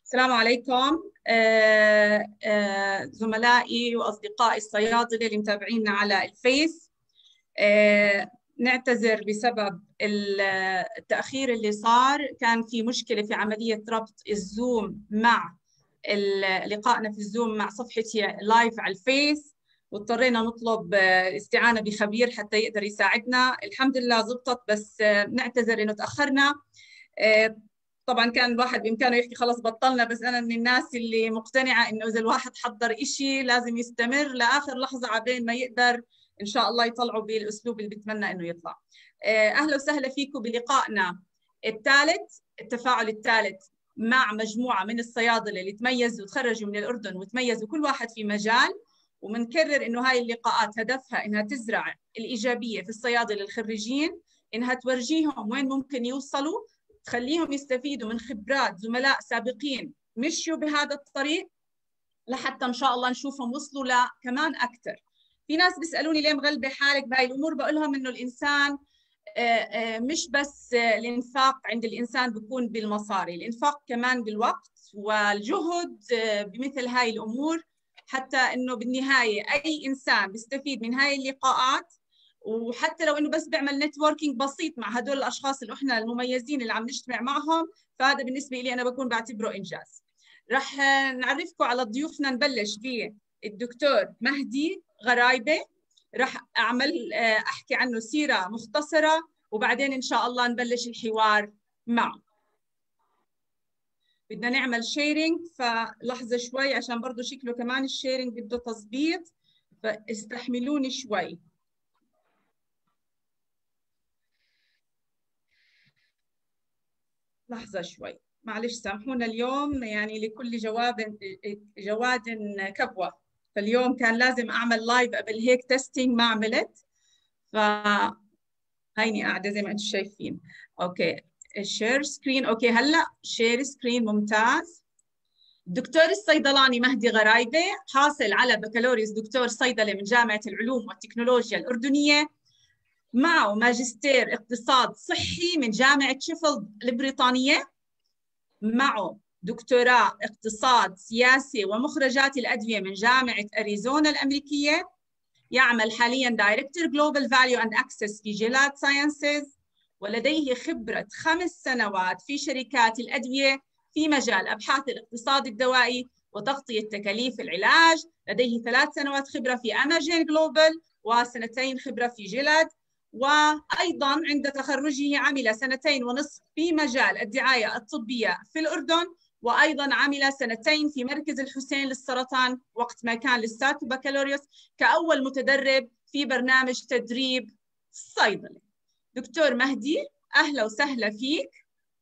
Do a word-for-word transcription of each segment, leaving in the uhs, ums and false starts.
السلام عليكم. آه، آه، زملائي وأصدقائي الصيادلة اللي متابعينا على الفيس. آه، نعتذر بسبب التأخير اللي صار. كان في مشكلة في عملية ربط الزوم مع لقائنا في الزوم مع صفحتي لايف على الفيس، واضطرينا نطلب استعانة بخبير حتى يقدر يساعدنا. الحمد لله زبطت، بس نعتذر إنه تأخرنا. طبعا كان الواحد بإمكانه يحكي خلص بطلنا، بس أنا من الناس اللي مقتنعة إنه إذا الواحد حضر إشي لازم يستمر لآخر لحظة عبين ما يقدر إن شاء الله يطلعوا بالأسلوب اللي بتمنى إنه يطلع. أهلا وسهلا فيكم بلقائنا الثالث، التفاعل الثالث مع مجموعة من الصيادلة اللي تميزوا وتخرجوا من الأردن وتميزوا كل واحد في مجال. ومنكرر إنه هاي اللقاءات هدفها إنها تزرع الإيجابية في الصيادلة الخريجين، إنها تورجيهم وين ممكن يوصلوا، تخليهم يستفيدوا من خبرات زملاء سابقين مشوا بهذا الطريق، لحتى إن شاء الله نشوفهم وصلوا لكمان أكثر. في ناس بيسألوني ليه مغلبة حالك بهاي الأمور؟ بقول لهم إنه الإنسان مش بس الإنفاق عند الإنسان بيكون بالمصاري، الإنفاق كمان بالوقت والجهد بمثل هاي الأمور، حتى إنه بالنهاية أي إنسان بيستفيد من هاي اللقاءات. وحتى لو إنه بس بيعمل نتوركينج بسيط مع هدول الأشخاص اللي إحنا المميزين اللي عم نجتمع معهم، فهذا بالنسبة لي أنا بكون بعتبره إنجاز. رح نعرفكم على ضيوفنا. نبلش بالدكتور مهدي غرايبة، رح أعمل أحكي عنه سيرة مختصرة، وبعدين إن شاء الله نبلش الحوار معه. بدنا نعمل شيرينج، فلحظة شوي عشان برضو شكله كمان الشيرينج بده تظبيط، فاستحملوني شوي. لحظة شوي، معلش سامحونا. اليوم يعني لكل جواب جواد كبوة، فاليوم كان لازم أعمل لايف قبل هيك تيستينج ما عملت، ف هيني قاعدة زي ما أنتم شايفين. أوكي، الشير سكرين. أوكي، هلأ شير سكرين ممتاز. الدكتور الصيدلاني مهدي غرايبة حاصل على بكالوريوس دكتور صيدلة من جامعة العلوم والتكنولوجيا الأردنية، معه ماجستير اقتصاد صحي من جامعة شيفيلد البريطانية، معه دكتوراه اقتصاد سياسي ومخرجات الأدوية من جامعة أريزونا الأمريكية. يعمل حالياً دايركتور جلوبال فاليو أند أكسس في جيلاد ساينسز، ولديه خبرة خمس سنوات في شركات الأدوية في مجال أبحاث الاقتصاد الدوائي وتغطية تكاليف العلاج. لديه ثلاث سنوات خبرة في أماجين جلوبال وسنتين خبرة في جيلاد. وأيضاً عند تخرجه عمل سنتين ونصف في مجال الدعاية الطبية في الأردن، وأيضاً عمل سنتين في مركز الحسين للسرطان وقت ما كان لساته بكالوريوس كأول متدرب في برنامج تدريب صيدلي. دكتور مهدي، أهلا وسهلا فيك.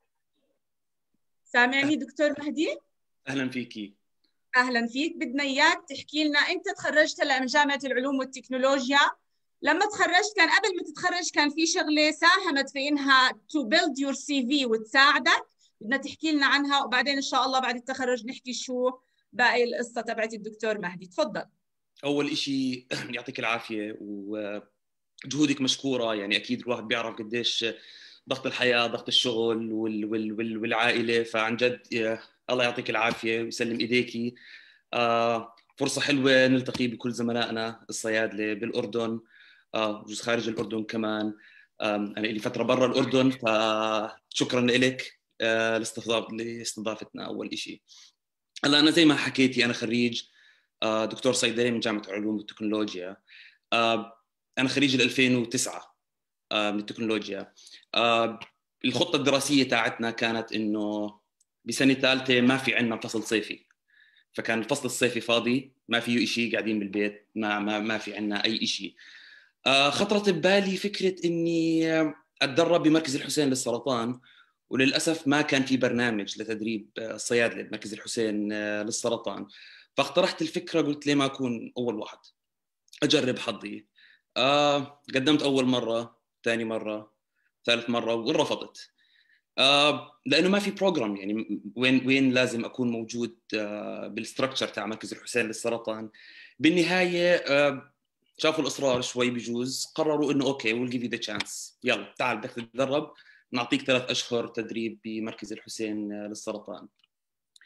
سامعني دكتور مهدي؟ أهلا فيكي. أهلا فيك. بدنا إياك تحكي لنا، أنت تخرجت هلا من جامعة العلوم والتكنولوجيا، لما تخرجت كان قبل ما تتخرج كان في شغلة ساهمت في إنها to build your سي في وتساعدك، بدنا تحكي لنا عنها، وبعدين إن شاء الله بعد التخرج نحكي شو باقي القصة تبعت الدكتور مهدي. تفضل. أول إشي يعطيك العافية وجهودك مشكورة. يعني أكيد الواحد بيعرف قديش ضغط الحياة، ضغط الشغل وال وال وال والعائلة، فعن جد الله يعطيك العافية ويسلم إيديكي. آه فرصة حلوة نلتقي بكل زملائنا الصيادلة بالأردن، آه جزء خارج الأردن كمان. آه أنا لي فترة برا الأردن، فشكرا لك آه لاستضافتنا. أول إشي، هلا أنا زي ما حكيتي أنا خريج آه دكتور صيدلي من جامعة العلوم والتكنولوجيا. آه أنا خريج ألفين وتسعة آه من التكنولوجيا. آه الخطة الدراسية تاعتنا كانت إنه بسنة ثالثة ما في عندنا فصل صيفي، فكان الفصل الصيفي فاضي، ما فيه إشي، قاعدين بالبيت، ما ما ما في عندنا أي إشي. آه خطرت ببالي فكرة إني أتدرب بمركز الحسين للسرطان، وللأسف ما كان في برنامج لتدريب الصيادلة بمركز الحسين للسرطان. فاقترحت الفكرة، قلت ليه ما أكون أول واحد أجرب حظي. آه قدمت أول مرة، ثاني مرة، ثالث مرة، ورفضت. آه لأنه ما في بروجرام، يعني وين وين لازم أكون موجود آه بالستركتشر تاع مركز الحسين للسرطان. بالنهاية آه شافوا الإصرار شوي بجوز، قرروا إنه أوكي we'll give you the chance، يلا تعال بدك تتدرب، نعطيك ثلاث أشهر تدريب بمركز الحسين للسرطان.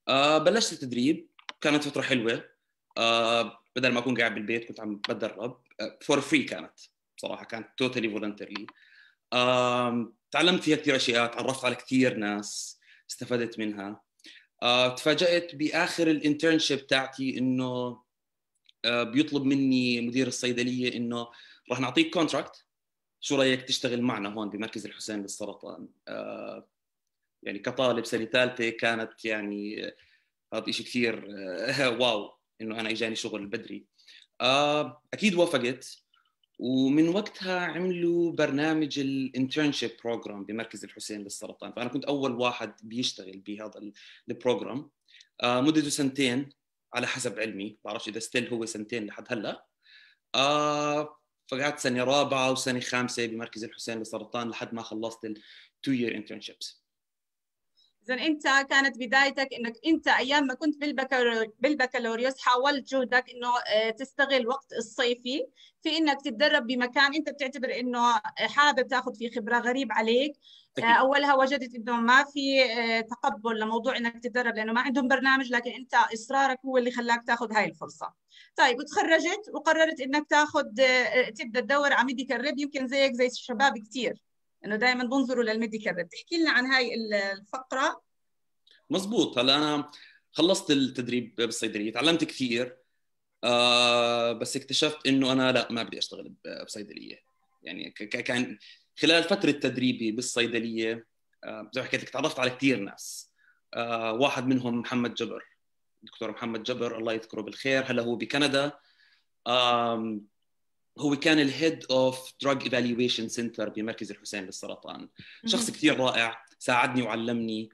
آه بلشت التدريب، كانت فتره حلوه. آه بدل ما اكون قاعد بالبيت كنت عم بتدرب فور uh, فري. كانت بصراحه كانت توتالي فولنتري. آه تعلمت فيها كثير اشياء، تعرفت على كثير ناس، استفدت منها. آه تفاجأت باخر الانترنشيب تاعتي انه آه بيطلب مني مدير الصيدليه انه راح نعطيك كونتراكت، شو رايك تشتغل معنا هون بمركز الحسين للسرطان. آه يعني كطالب سنه ثالثه كانت يعني هذا شيء كثير واو انه انا اجاني شغل بدري. آه اكيد وافقت. ومن وقتها عملوا برنامج الانترنشيب بروجرام بمركز الحسين للسرطان، فانا كنت اول واحد بيشتغل بهذا البروجرام. آه مدته سنتين على حسب علمي، بعرفش اذا ستيل هو سنتين لحد هلا. آه فقعدت سنه رابعه وسنه خامسه بمركز الحسين للسرطان لحد ما خلصت التو يير انترنشيبس. إذا أنت كانت بدايتك إنك أنت أيام ما كنت بالبكالوريوس حاولت جهدك إنه تستغل وقت الصيفي في إنك تتدرب بمكان أنت بتعتبر إنه حابب تاخذ فيه خبرة، غريب عليك. أكيد. أولها وجدت إنه ما في تقبل لموضوع إنك تتدرب لأنه ما عندهم برنامج، لكن أنت إصرارك هو اللي خلاك تاخذ هاي الفرصة. طيب وتخرجت وقررت إنك تاخذ تبدأ تدور على ميديكال ريب، يمكن زيك زي الشباب كثير انه دائما بنظروا للميديكال ريب. تحكي لنا عن هاي الفقره. مزبوط. هلا انا خلصت التدريب بالصيدليه، تعلمت كثير. آه بس اكتشفت انه انا لا، ما بدي اشتغل بصيدليه. يعني كان خلال فتره تدريبي بالصيدليه آه زي ما حكيت لك تعرفت على كثير ناس. آه واحد منهم محمد جبر، دكتور محمد جبر الله يذكره بالخير، هلا هو بكندا. آه هو كان الهيد اوف دراج ايفالويشن سنتر بمركز الحسين للسرطان. شخص كثير رائع، ساعدني وعلمني،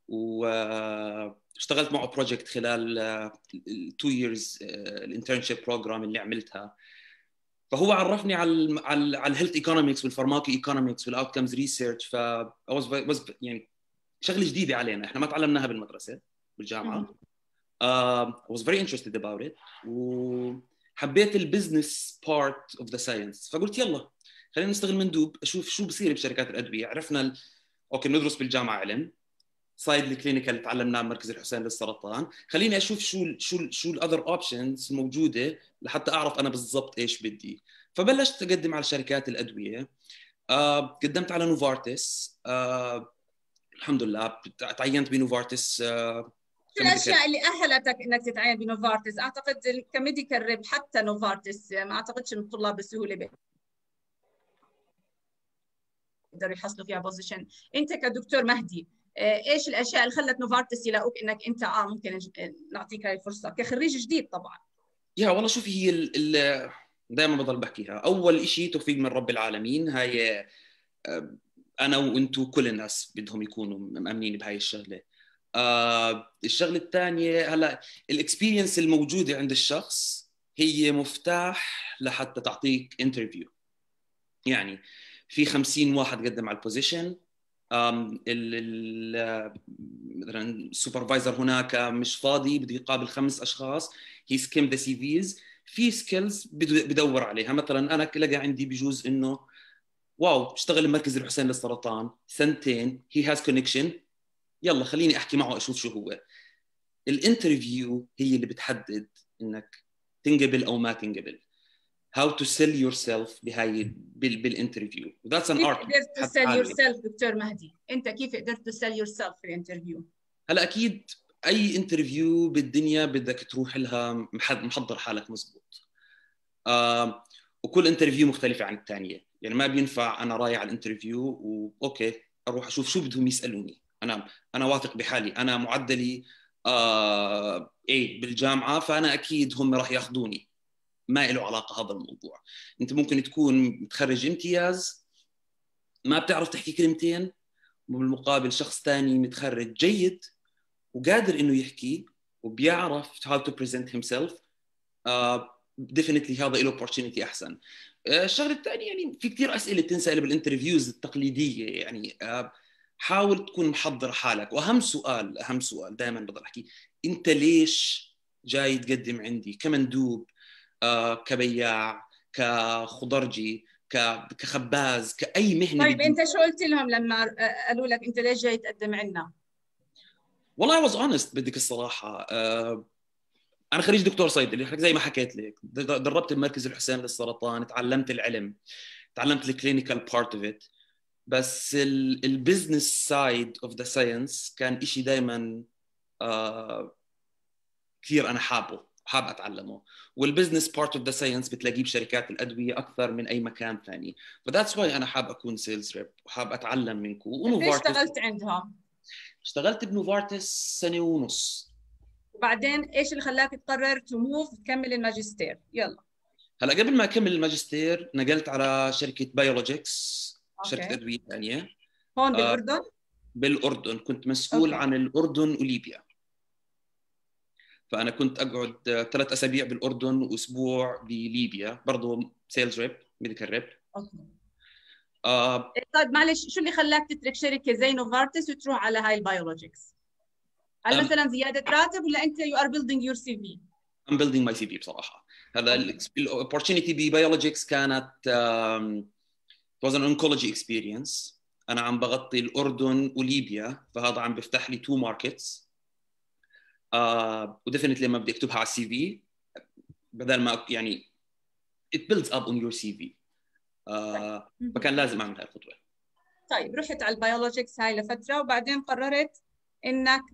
واشتغلت معه بروجكت خلال التو ييرز الانترنشيب بروجرام اللي عملتها. فهو عرفني على على على الهيلث ايكونومكس والفارماكو ايكونومكس والاوتكمز ريسيرش. ف يعني شغله جديده علينا، احنا ما تعلمناها بالمدرسه بالجامعه. uh, I was very interested about it. و حبيت البزنس بارت اوف ذا ساينس، فقلت يلا خلينا نستغل مندوب اشوف شو بصير بشركات الادويه. عرفنا ال... اوكي ندرس بالجامعه علم سايد الكلينيكال تعلمناه بمركز الحسين للسرطان، خليني اشوف شو ال شو ال شو الاذر اوبشنز الموجوده لحتى اعرف انا بالضبط ايش بدي. فبلشت اقدم على شركات الادويه. آه قدمت على نوفارتس. آه الحمد لله تعينت بنوفارتس. آه شو الاشياء اللي اهلتك انك تتعين بنوفارتس؟ اعتقد كميديكال ريب حتى نوفارتس ما اعتقدش ان الطلاب بسهوله بيقدروا يحصلوا فيها بوزيشن. انت كدكتور مهدي ايش الاشياء اللي خلت نوفارتس يلاقوك انك انت اه ممكن نعطيك هاي الفرصه كخريج جديد طبعا؟ يا والله شوفي، هي ال ال دائما بضل بحكيها، اول شيء توفيق من رب العالمين. هاي انا وانتو كل الناس بدهم يكونوا مأمنين بهاي الشغله. آه الشغله الثانيه، هلا الاكسبيرينس الموجوده عند الشخص هي مفتاح لحتى تعطيك انترفيو. يعني في خمسين واحد قدم على البوزيشن، مثلا السوبرفايزر هناك مش فاضي، بده يقابل خمس اشخاص، هي سكيم ذا سي فيز. في سكيلز بدور عليها. مثلا انا لقى عندي بجوز انه واو اشتغل بمركز الحسين للسرطان سنتين، هي هاز كونكشن، يلا خليني احكي معه اشوف شو هو. الانترفيو هي اللي بتحدد انك تنقبل او ما تنقبل. how to sell yourself بهاي بالانترفيو. that's an كيف art. قدرت to sell yourself دكتور مهدي؟ انت كيف قدرت to sell yourself في الانترفيو؟ هلا اكيد اي انترفيو بالدنيا بدك تروح لها محضر حالك مزبوط. آه وكل انترفيو مختلفه عن الثانيه. يعني ما بينفع انا رايح على الانترفيو واوكي اروح اشوف شو بدهم يسالوني. انا انا واثق بحالي، انا معدلي آه ايه بالجامعه، فانا اكيد هم راح ياخذوني. ما له علاقه هذا الموضوع. انت ممكن تكون متخرج امتياز ما بتعرف تحكي كلمتين، وبالمقابل شخص ثاني متخرج جيد وقادر انه يحكي وبيعرف how to present himself. uh, definitely هذا له opportunity احسن. uh, الشغله الثانيه يعني في كثير اسئله بتنسال بالانترفيوز التقليديه. يعني uh, حاول تكون محضر حالك. واهم سؤال اهم سؤال دائما بضل احكي، انت ليش جاي تقدم عندي كمندوب، uh, كبياع، كخضرجي، كخباز، كاي مهنه. طيب انت شو قلت لهم لما قالوا لك انت ليش جاي تقدم عندنا؟ والله I was honest بدك الصراحه. آه، انا خريج دكتور صيدلي زي ما حكيت لك، دربت بمركز الحسين للسرطان، تعلمت العلم، تعلمت الكلينيكال بارت اوف ات، بس البزنس سايد اوف ذا ساينس كان شيء دائما آه كثير انا حابه حاب اتعلمه. والبزنس بارت اوف ذا ساينس بتلاقيه بشركات الادويه اكثر من اي مكان ثاني، فذاتس واي انا حاب اكون سيلز ريب وحاب اتعلم منكم. قد ايش اشتغلت عندهم؟ اشتغلت بنوفارتس سنه ونص. وبعدين ايش اللي خلاك تقرر تو موف تكمل الماجستير؟ يلا. هلا قبل ما اكمل الماجستير نقلت على شركه بايولوجيكس، شركه ادويه ثانيه هون بالاردن. آه بالاردن، كنت مسؤول أوكي. عن الاردن وليبيا. فانا كنت اقعد ثلاث اسابيع بالاردن واسبوع بليبيا، برضه سيلز ريب ميديكال ريب. اوكي. آه طيب معلش، شو اللي خلاك تترك شركه زي نوفارتس وتروح على هاي البايولوجيكس؟ هل مثلا زياده راتب ولا انت يو ار بيلدينج يور سي في؟ I'm building my سي في بصراحه. هذا الاوبورتونيتي ببيولوجيكس كانت um, it was an oncology experience. انا عم بغطي الاردن وليبيا، فهذا عم بيفتح لي تو ماركتس. آه وديفنتلي لما بدي اكتبها على السي في بدل ما يعني it builds up on your سي في. آه فكان لازم اعمل هاي الخطوه. طيب رحت على البيولوجيكس هاي لفتره وبعدين قررت انك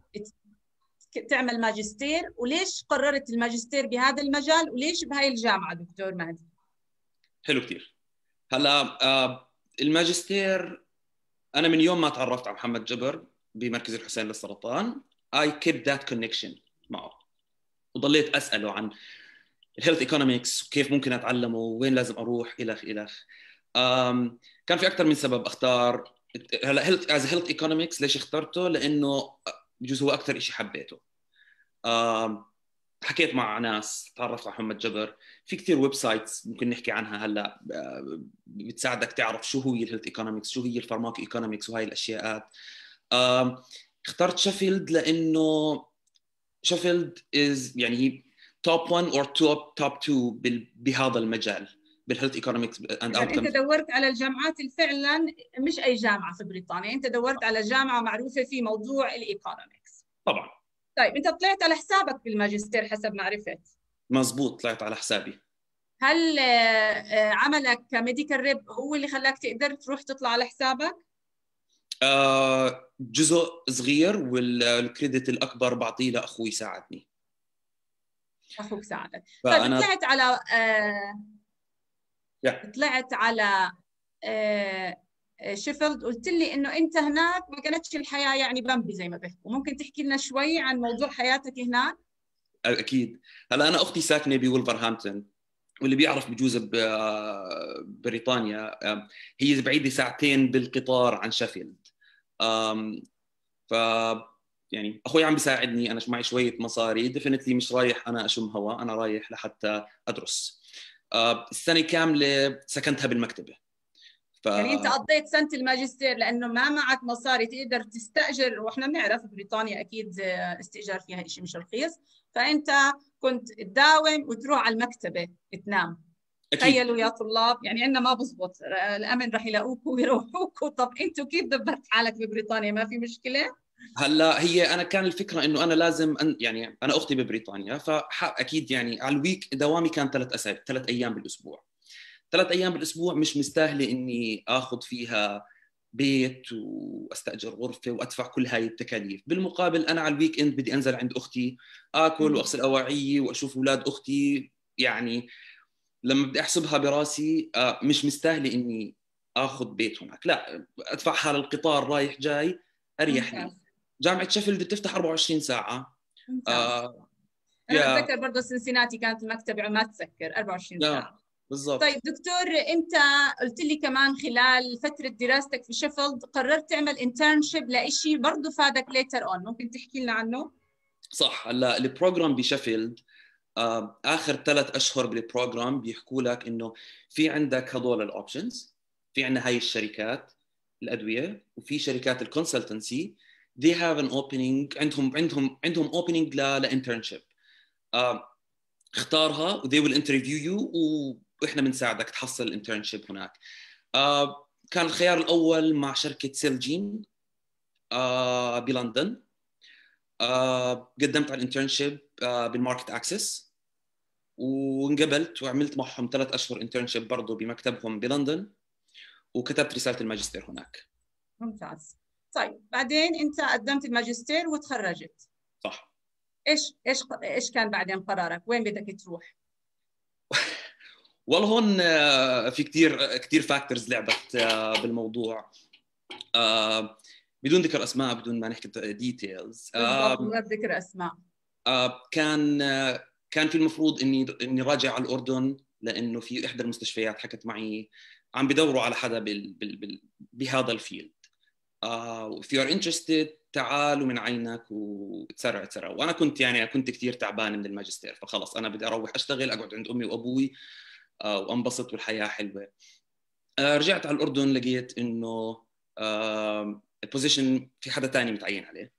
تعمل ماجستير. وليش قررت الماجستير بهذا المجال وليش بهاي الجامعه دكتور مهدي؟ حلو كثير. هلا آه الماجستير انا من يوم ما تعرفت على محمد جبر بمركز الحسين للسرطان I kept that connection معه، وضليت اساله عن الهيلث ايكونومكس وكيف ممكن اتعلمه وين لازم اروح الخ الخ. كان في اكثر من سبب اختار. هلا هيلث از هيلث ايكونومكس ليش اخترته؟ لانه بجوز هو اكثر شيء حبيته. أم حكيت مع ناس، تعرفت على محمد جبر، في كثير ويب سايتس ممكن نحكي عنها هلا بتساعدك تعرف شو هو الهيلث ايكونومكس، شو هي الفارماكو ايكونومكس وهي الاشياءات. اخترت شيفيلد لانه شيفيلد از يعني هي توب واحد او توب توب اثنين بهذا المجال بالهيلث ايكونومكس اند اوتكمز. انت دورت على الجامعات اللي فعلا مش اي جامعه في بريطانيا، انت دورت على جامعه معروفه في موضوع الايكونومكس. طبعا. طيب انت طلعت على حسابك بالماجستير حسب ما عرفت. مزبوط، طلعت على حسابي. هل عملك كميديكال ريب هو اللي خلاك تقدر تروح تطلع على حسابك؟ آه جزء صغير، والكريدت الاكبر بعطيه لاخوي ساعدني. اخوك ساعدك. فأنا... طيب طلعت على آه... yeah. طلعت على آه... شيفيلد، قلت لي انه انت هناك ما كانتش الحياه يعني بمبي زي ما بيحكوا، ممكن تحكي لنا شوي عن موضوع حياتك هناك؟ اكيد. هلا انا اختي ساكنه بولفرهامبتون، واللي بيعرف بجوز بريطانيا هي بعيده ساعتين بالقطار عن شيفيلد. ف يعني اخوي عم بيساعدني، انا معي شويه مصاري، ديفينتلي مش رايح انا اشم هوا، انا رايح لحتى ادرس. السنه كامله سكنتها بالمكتبه. ف... يعني انت قضيت سنه الماجستير لانه ما معك مصاري تقدر تستاجر، واحنا بنعرف بريطانيا اكيد استئجار فيها شيء مش رخيص، فانت كنت تداوم وتروح على المكتبه تنام. تخيلوا يا طلاب، يعني عندنا ما بزبط، الامن رح يلاقوكوا ويروحوكوا. طب انتوا كيف دبرت حالك ببريطانيا؟ ما في مشكله؟ هلا هي انا كان الفكره انه انا لازم أن يعني انا اختي ببريطانيا، فاكيد يعني على الويك دوامي كان ثلاث اسابيع ثلاث ايام بالاسبوع. ثلاث ايام بالاسبوع مش مستاهله اني اخذ فيها بيت واستاجر غرفه وادفع كل هاي التكاليف. بالمقابل انا على الويك اند بدي انزل عند اختي اكل واغسل اواعيي واشوف اولاد اختي. يعني لما بدي احسبها براسي مش مستاهله اني اخذ بيت هناك، لا ادفعها للقطار رايح جاي اريح لي. جامعه شيفيلد بتفتح أربعة وعشرين ساعه. آه انا بتذكر برضه سنسيناتي كانت المكتبه ما تسكر أربعة وعشرين ساعه. بالضبط. طيب دكتور، انت قلت لي كمان خلال فتره دراستك في شيفيلد قررت تعمل انترنشيب لشيء برضه فادك ليتر اون، ممكن تحكي لنا عنه؟ صح. هلا البروجرام بشيفيلد آه، اخر ثلاث اشهر بالبروجرام بيحكوا لك انه في عندك هذول الاوبشنز، في عندنا هاي الشركات الادويه وفي شركات الكونسلتنسي they have an opening، عندهم عندهم عندهم opening لانترنشيب. آه، اختارها و they will interview you واحنا بنساعدك تحصل الانترنشيب هناك. آه، كان الخيار الاول مع شركه سيلجين آه، بلندن. آه قدمت على الانترنشيب آه بالماركت اكسس، وانقبلت وعملت معهم ثلاث اشهر انترنشيب برضه بمكتبهم بلندن، وكتبت رساله الماجستير هناك. ممتاز. طيب بعدين انت قدمت الماجستير وتخرجت. صح. ايش ايش ايش كان بعدين قرارك؟ وين بدك تروح؟ والله هون آه، في كثير كثير فاكتورز لعبت آه، بالموضوع، آه، بدون ذكر اسماء، بدون ما نحكي ديتيلز. بالضبط، من غير ذكر اسماء. كان آه، كان في المفروض اني اني راجع على الاردن، لانه في احدى المستشفيات حكت معي عم بدوروا على حدا بال بال بال بهذا الفيلد. uh, if you are interested تعال ومن عينك وتسرع تسرع. وانا كنت يعني كنت كثير تعبان من الماجستير، فخلص انا بدي اروح اشتغل، اقعد عند امي وابوي uh, وانبسط والحياه حلوه. uh, رجعت على الاردن، لقيت انه uh, البوزيشن في حدا تاني متعين عليه،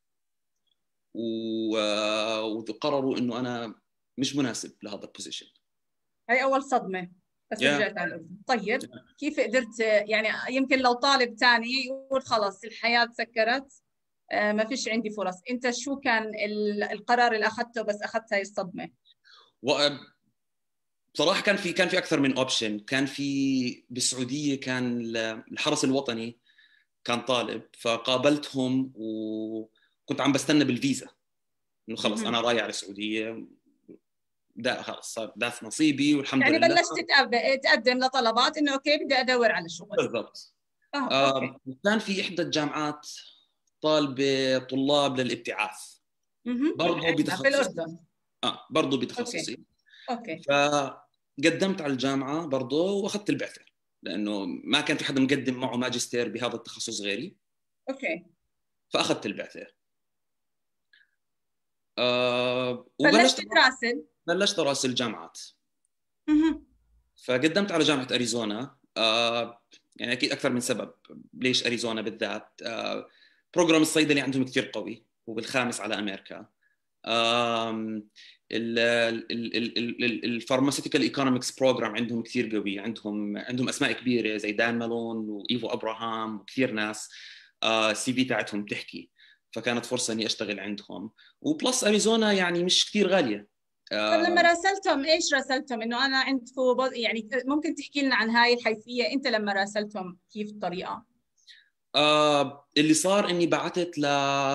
وقرروا انه انا مش مناسب لهذا البوزيشن. هاي اول صدمه بس yeah. رجعت على الاردن. طيب كيف قدرت؟ يعني يمكن لو طالب ثاني يقول خلص الحياه تسكرت، آه ما فيش عندي فرص، انت شو كان القرار اللي اخذته بس اخذت هاي الصدمه؟ بصراحه كان في كان في اكثر من اوبشن. كان في بالسعوديه كان الحرس الوطني كان طالب، فقابلتهم وكنت عم بستنى بالفيزا انه خلص انا رايح على السعوديه، ده خلص صار ده نصيبي والحمد يعني لله. يعني بلشت تقدم لطلبات انه اوكي بدي ادور على شغل. بالضبط. اه آه كان في احدى الجامعات طالبه طلاب للابتعاث، برضه بتخصصي. في الاردن. اه برضه بتخصصي. اوكي, أوكي. فقدمت على الجامعه برضه واخذت البعثه، لانه ما كان في حدا مقدم معه ماجستير بهذا التخصص غيري. اوكي. فاخذت البعثه. آه بلشت تراسل بلشت اراسل جامعات. فقدمت على جامعه اريزونا. آه يعني اكيد اكثر من سبب ليش اريزونا بالذات. آه بروجرام الصيدلي عندهم كثير قوي، وبالخامس على امريكا. الفارماسيوتيكال ايكونومكس بروجرام عندهم كثير قوي، عندهم عندهم اسماء كبيره زي دان مالون وايفو ابراهام وكثير ناس السي في تاعتهم تحكي. فكانت فرصه اني اشتغل عندهم، وبلس اريزونا يعني مش كثير غاليه. طب لما راسلتهم ايش راسلتهم؟ انه انا عندكم يعني ممكن تحكي لنا عن هاي الحيثيه، انت لما راسلتهم كيف الطريقه؟ آه اللي صار اني بعثت ل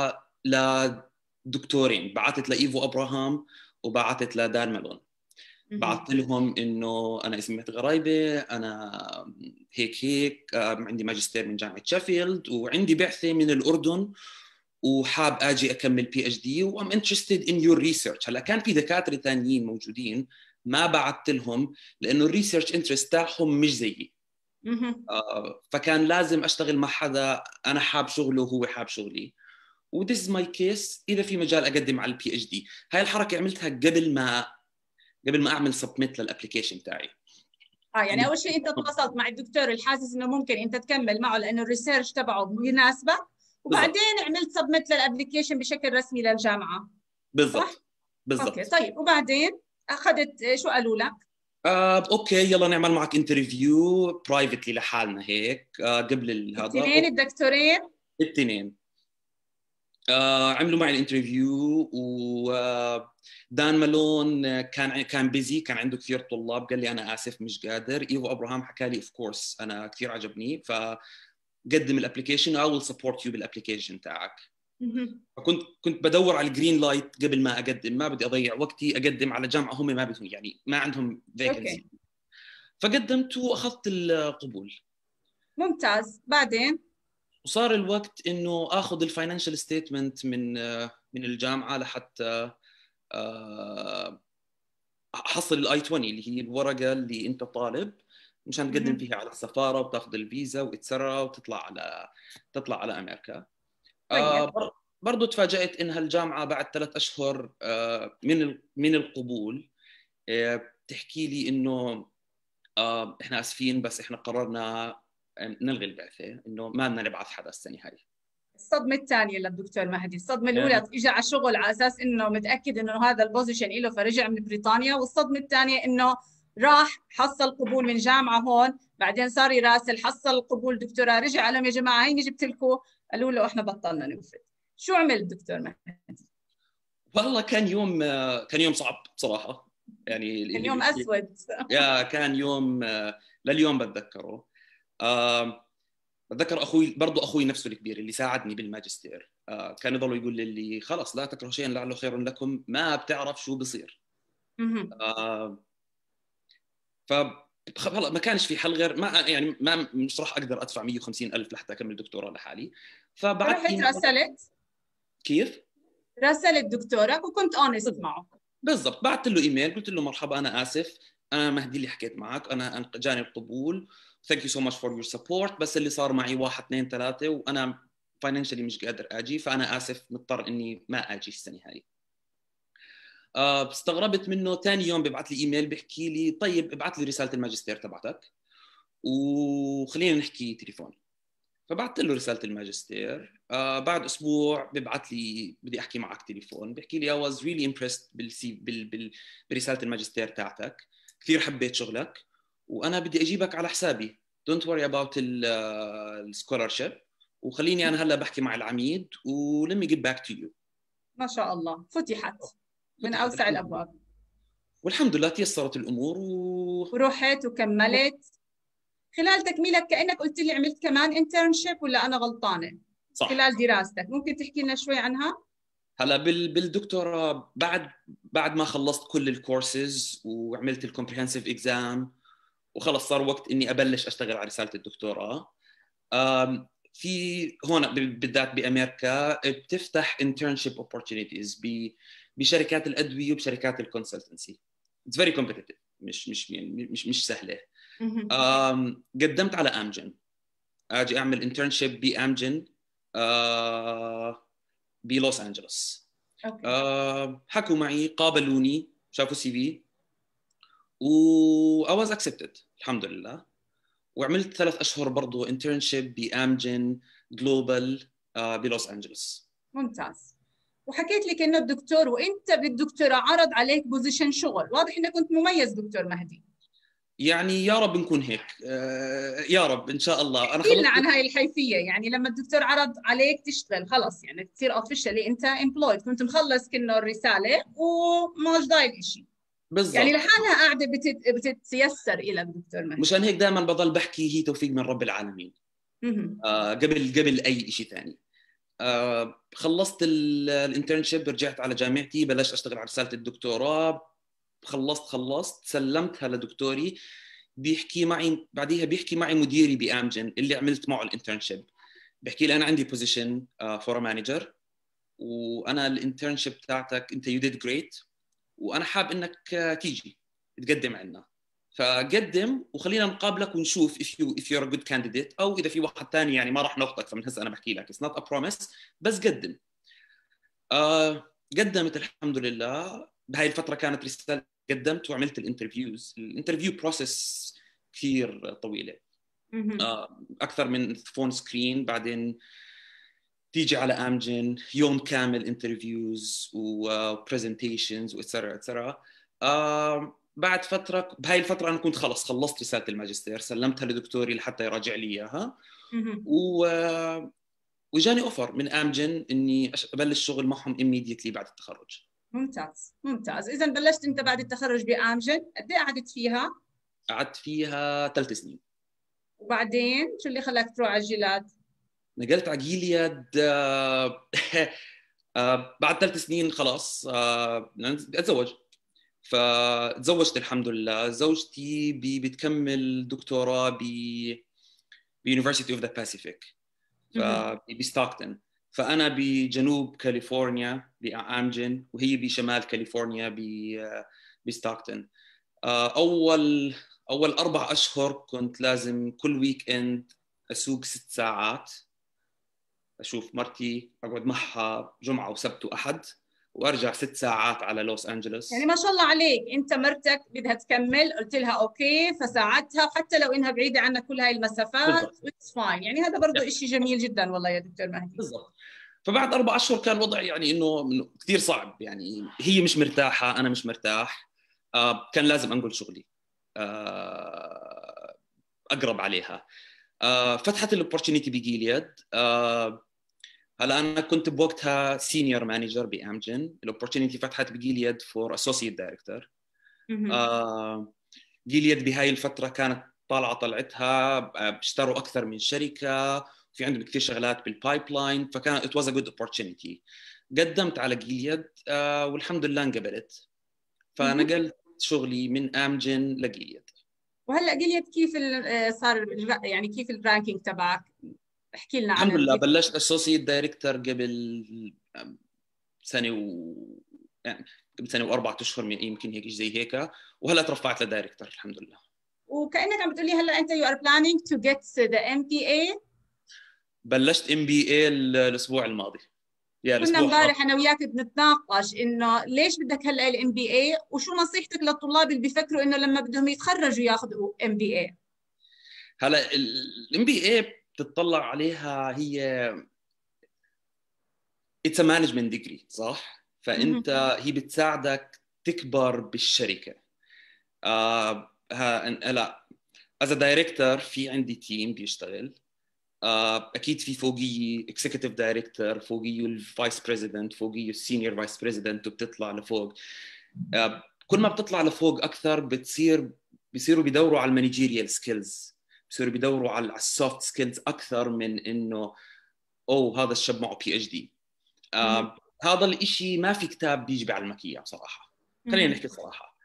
لدكتورين، بعثت لايفو ابراهام وبعثت لدان مالون. بعثت لهم انه انا اسمي مهدي غرايبه، انا هيك هيك عندي ماجستير من جامعه شيفيلد، وعندي بعثه من الاردن، وحاب اجي اكمل بي اتش دي، وام انترستد ان يور ريسيرش. هلا كان في دكاتره ثانيين موجودين ما بعثت لهم لانه الريسيرش انترست تاعهم مش زيي. آه فكان لازم اشتغل مع حدا انا حاب شغله وهو حاب شغلي. وذيس از ماي كيس. اذا في مجال اقدم على البي اتش دي. هاي الحركه عملتها قبل ما قبل ما اعمل سبميت للابلكيشن تاعي. اه يعني اول شيء انت تواصلت مع الدكتور الحاسس انه ممكن انت تكمل معه لانه الريسيرش تبعه يناسبك، وبعدين بالزبط. عملت سبميت للابلكيشن بشكل رسمي للجامعه. بالضبط بالضبط. اوكي طيب وبعدين اخذت شو قالوا لك؟ آه، اوكي يلا نعمل معك انترفيو برايفتلي لحالنا هيك آه، قبل هذا. الاثنين الدكتورين؟ الاثنين آه، عملوا معي الانترفيو. ودان مالون كان كان بيزي، كان عنده كثير طلاب، قال لي انا اسف مش قادر. ايفو ابراهام حكى لي اوف كورس انا كثير عجبني، فقدم الابلكيشن اي ويل سبورت يو بالابلكيشن تاعك. فكنت كنت بدور على الجرين لايت قبل ما اقدم، ما بدي اضيع وقتي اقدم على جامعه هم ما بدهم يعني ما عندهم فيكنسي. فقدمت واخذت القبول. ممتاز. بعدين وصار الوقت انه اخذ الفاينانشال ستيتمنت من من الجامعه لحتى احصل الاي عشرين اللي هي الورقه اللي انت طالب مشان تقدم فيها على السفاره وتاخذ الفيزا وتسرى وتطلع على تطلع على امريكا. طيب. برضو تفاجأت إنها الجامعة بعد ثلاث أشهر من من القبول تحكي لي إنه إحنا آسفين بس إحنا قررنا نلغي البعثة، إنه ما بدنا نبعث حدا السنة هاي. الصدمة الثانية للدكتور مهدي، الصدمة الأولى إجا على الشغل على أساس إنه متأكد إنه هذا البوزيشن له فرجع من بريطانيا، والصدمة الثانية إنه راح حصل قبول من جامعة هون، بعدين صار يراسل حصل قبول دكتوراه، رجع قال لهم يا جماعة هيني جبت لكم، قالوا له إحنا بطلنا ننفذ. شو عمل الدكتور مهدي؟ والله كان يوم كان يوم صعب بصراحه، يعني كان يوم اسود. يا كان يوم لليوم بتذكره. آه بتذكر اخوي برضه، اخوي نفسه الكبير اللي ساعدني بالماجستير، آه كان يضل يقول لي خلص لا تكره شيئا لعله خير لكم، ما بتعرف شو بصير. آه ف خلاص ما كانش في حل غير ما يعني ما مش راح اقدر ادفع مية وخمسين ألف لحتى اكمل دكتوراه لحالي. فبعت رحت راسلت كيف؟ راسلت دكتورك وكنت اونست معه. بالضبط، بعت له ايميل قلت له مرحبا انا اسف، انا مهدي اللي حكيت معك، انا جاني القبول، ثانك يو سو ماتش فور يور سبورت، بس اللي صار معي واحد اثنين ثلاثه وانا فاينانشلي مش قادر اجي، فانا اسف مضطر اني ما اجي السنه هاي. أه استغربت منه. ثاني يوم ببعث لي ايميل بيحكي لي طيب ابعث لي رساله الماجستير تبعتك وخلينا نحكي تليفون. فبعثت له رساله الماجستير. آه بعد اسبوع ببعث لي بدي احكي معك تليفون، بيحكي لي I was really impressed بالسي بال... بال... برساله الماجستير تاعتك، كثير حبيت شغلك وانا بدي اجيبك على حسابي، don't worry about السكولارشيب، وخليني انا هلا بحكي مع العميد و let me get back to you. ما شاء الله فتحت من فتحت اوسع الحمد الابواب. لله. والحمد لله تيسرت الامور و... ورحت وكملت. خلال تكميلك كأنك قلت لي عملت كمان انترنشيب، ولا أنا غلطانة؟ صح. خلال دراستك ممكن تحكي لنا شوي عنها؟ هلا بال بالدكتوراه بعد بعد ما خلصت كل الكورسز وعملت الكومبريهنسيف اكزام وخلص صار وقت اني ابلش اشتغل على رساله الدكتوراه. في هون بالذات بامريكا بتفتح internship opportunities بشركات الادويه وبشركات الكونسلتنسي. It's very competitive، مش مش مش مش سهله. قدمت على امجن، اجي اعمل انترنشيب بامجن بلوس انجلوس. أه حكوا معي، قابلوني، شافوا سي في و I was accepted الحمد لله. وعملت ثلاث اشهر برضه انترنشيب بامجن جلوبال أه بلوس انجلوس. ممتاز. وحكيت لك انه الدكتور وانت بالدكتوراه عرض عليك بوزيشن شغل، واضح انك كنت مميز دكتور مهدي. يعني يا رب نكون هيك، آه يا رب ان شاء الله. انا احكي لنا خلصت عن هاي الحيثيه، يعني لما الدكتور عرض عليك تشتغل خلص يعني تصير اوفيشلي انت امبلويد، كنت مخلص كنه الرساله وماش ضايل شيء، يعني بالضبط لحالها قاعده بتت... بتتيسر لك دكتور مهدي. مشان هيك دائما بضل بحكي هي توفيق من رب العالمين. آه قبل قبل اي شيء ثاني. آه خلصت الانترنشيب، رجعت على جامعتي، بلشت اشتغل على رساله الدكتوراه. خلصت خلصت سلمتها لدكتوري، بيحكي معي بعديها بيحكي معي مديري بامجن اللي عملت معه الانترنشيب، بيحكي لي انا عندي بوزيشن فور مانجر، وانا الانترنشيب تاعتك انت يو ديد جريت، وانا حاب انك uh, تيجي تقدم عندنا، فقدم وخلينا نقابلك ونشوف if you if you're a good candidate، او اذا في واحد ثاني يعني ما راح ناخذك، فمن هسه انا بحكي لك it's not a promise، بس قدم. آه قدمت الحمد لله. بهاي الفتره كانت رسالة قدمت وعملت الانترفيوز. الانترفيو بروسس كثير طويله، آه اكثر من فون سكرين، بعدين تيجي على امجن يوم كامل انترفيوز وبرزنتيشنز واتسرا اتسرا. بعد فتره بهاي الفتره انا كنت خلص خلصت رساله الماجستير، سلمتها لدكتوري لحتى يراجع لي اياها، و وجاني اوفر من امجن اني ابلش شغل معهم immediately بعد التخرج. ممتاز ممتاز. اذا بلشت انت بعد التخرج بامجن، قد ايه قعدت فيها؟ قعدت فيها ثلاث سنين. وبعدين شو اللي خلاك تروح على الجيلاد؟ نقلت على جيلياد بعد ثلاث سنين خلاص اتزوج. فتزوجت الحمد لله. زوجتي بتكمل دكتوراه ب بيونيفرسيتي اوف ذا باسيفيك بستاكتون، فانا بجنوب كاليفورنيا بامجن، وهي بشمال كاليفورنيا بستاكتون. اول اول اربع اشهر كنت لازم كل ويك اند اسوق ست ساعات، اشوف مرتي، اقعد معها جمعه وسبت واحد، وارجع ست ساعات على لوس انجلوس. يعني ما شاء الله عليك، انت مرتك بدها تكمل قلت لها اوكي فساعدتها، وحتى لو انها بعيده عنك كل هاي المسافات اتس فاين، يعني هذا برضه شيء جميل جدا والله يا دكتور مهدي. بالضبط. فبعد اربع اشهر كان وضعي يعني انه كثير صعب، يعني هي مش مرتاحه، انا مش مرتاح، آه كان لازم انقل شغلي آه اقرب عليها. آه فتحت الاوبورتونيتي بجيلياد. آه هلا انا كنت بوقتها سينيور مانجر بامجن. الاوبورتونيتي فتحت بجيليد فور اسوسييت دايركتور. جيليد بهاي الفتره كانت طالعه طلعتها، اشتروا اكثر من شركه، في عندهم كثير شغلات بالبايب لاين، فكان ات واز ا جود اوبورتونيتي. قدمت على جيليد آه والحمد لله انقبلت، فنقلت شغلي من امجن لجيليد. وهلا جيليد كيف صار يعني كيف الرانكينج تبعك؟ احكي لنا الحمد عنها لله كيف. بلشت اسوسييت دايركتور قبل سنه و يعني قبل سنه واربع اشهر يمكن هيك زي هيك، وهلا ترفعت لدايركتور الحمد لله. وكانك عم بتقولي هلا انت you are planning to get the إم بي إيه. بلشت ام بي اي الاسبوع الماضي. يا كنا الاسبوع امبارح هذا. انا وياك بنتناقش انه ليش بدك هلا الام بي اي، وشو نصيحتك للطلاب اللي بيفكروا انه لما بدهم يتخرجوا ياخذوا ام بي اي. هلا الام بي اي بتطلع عليها هي اتس ا مانجمنت ديجري صح؟ فانت هي بتساعدك تكبر بالشركه. آه هلا از دايركتور في عندي تيم بيشتغل، آه اكيد في فوقي اكزيكتيف دايركتور، فوقي الفايس بريزيدنت، فوقي السينيور فايس بريزيدنت، وبتطلع لفوق. آه كل ما بتطلع لفوق اكثر بتصير بيصيروا بيدوروا على المانجيريال سكيلز، بيصيروا بيدوروا على السوفت سكيلز اكثر من انه اوه هذا الشاب معه بي اتش دي. آه هذا الاشي ما في كتاب بيجي بيعلمك اياه بصراحه، خلينا نحكي صراحه.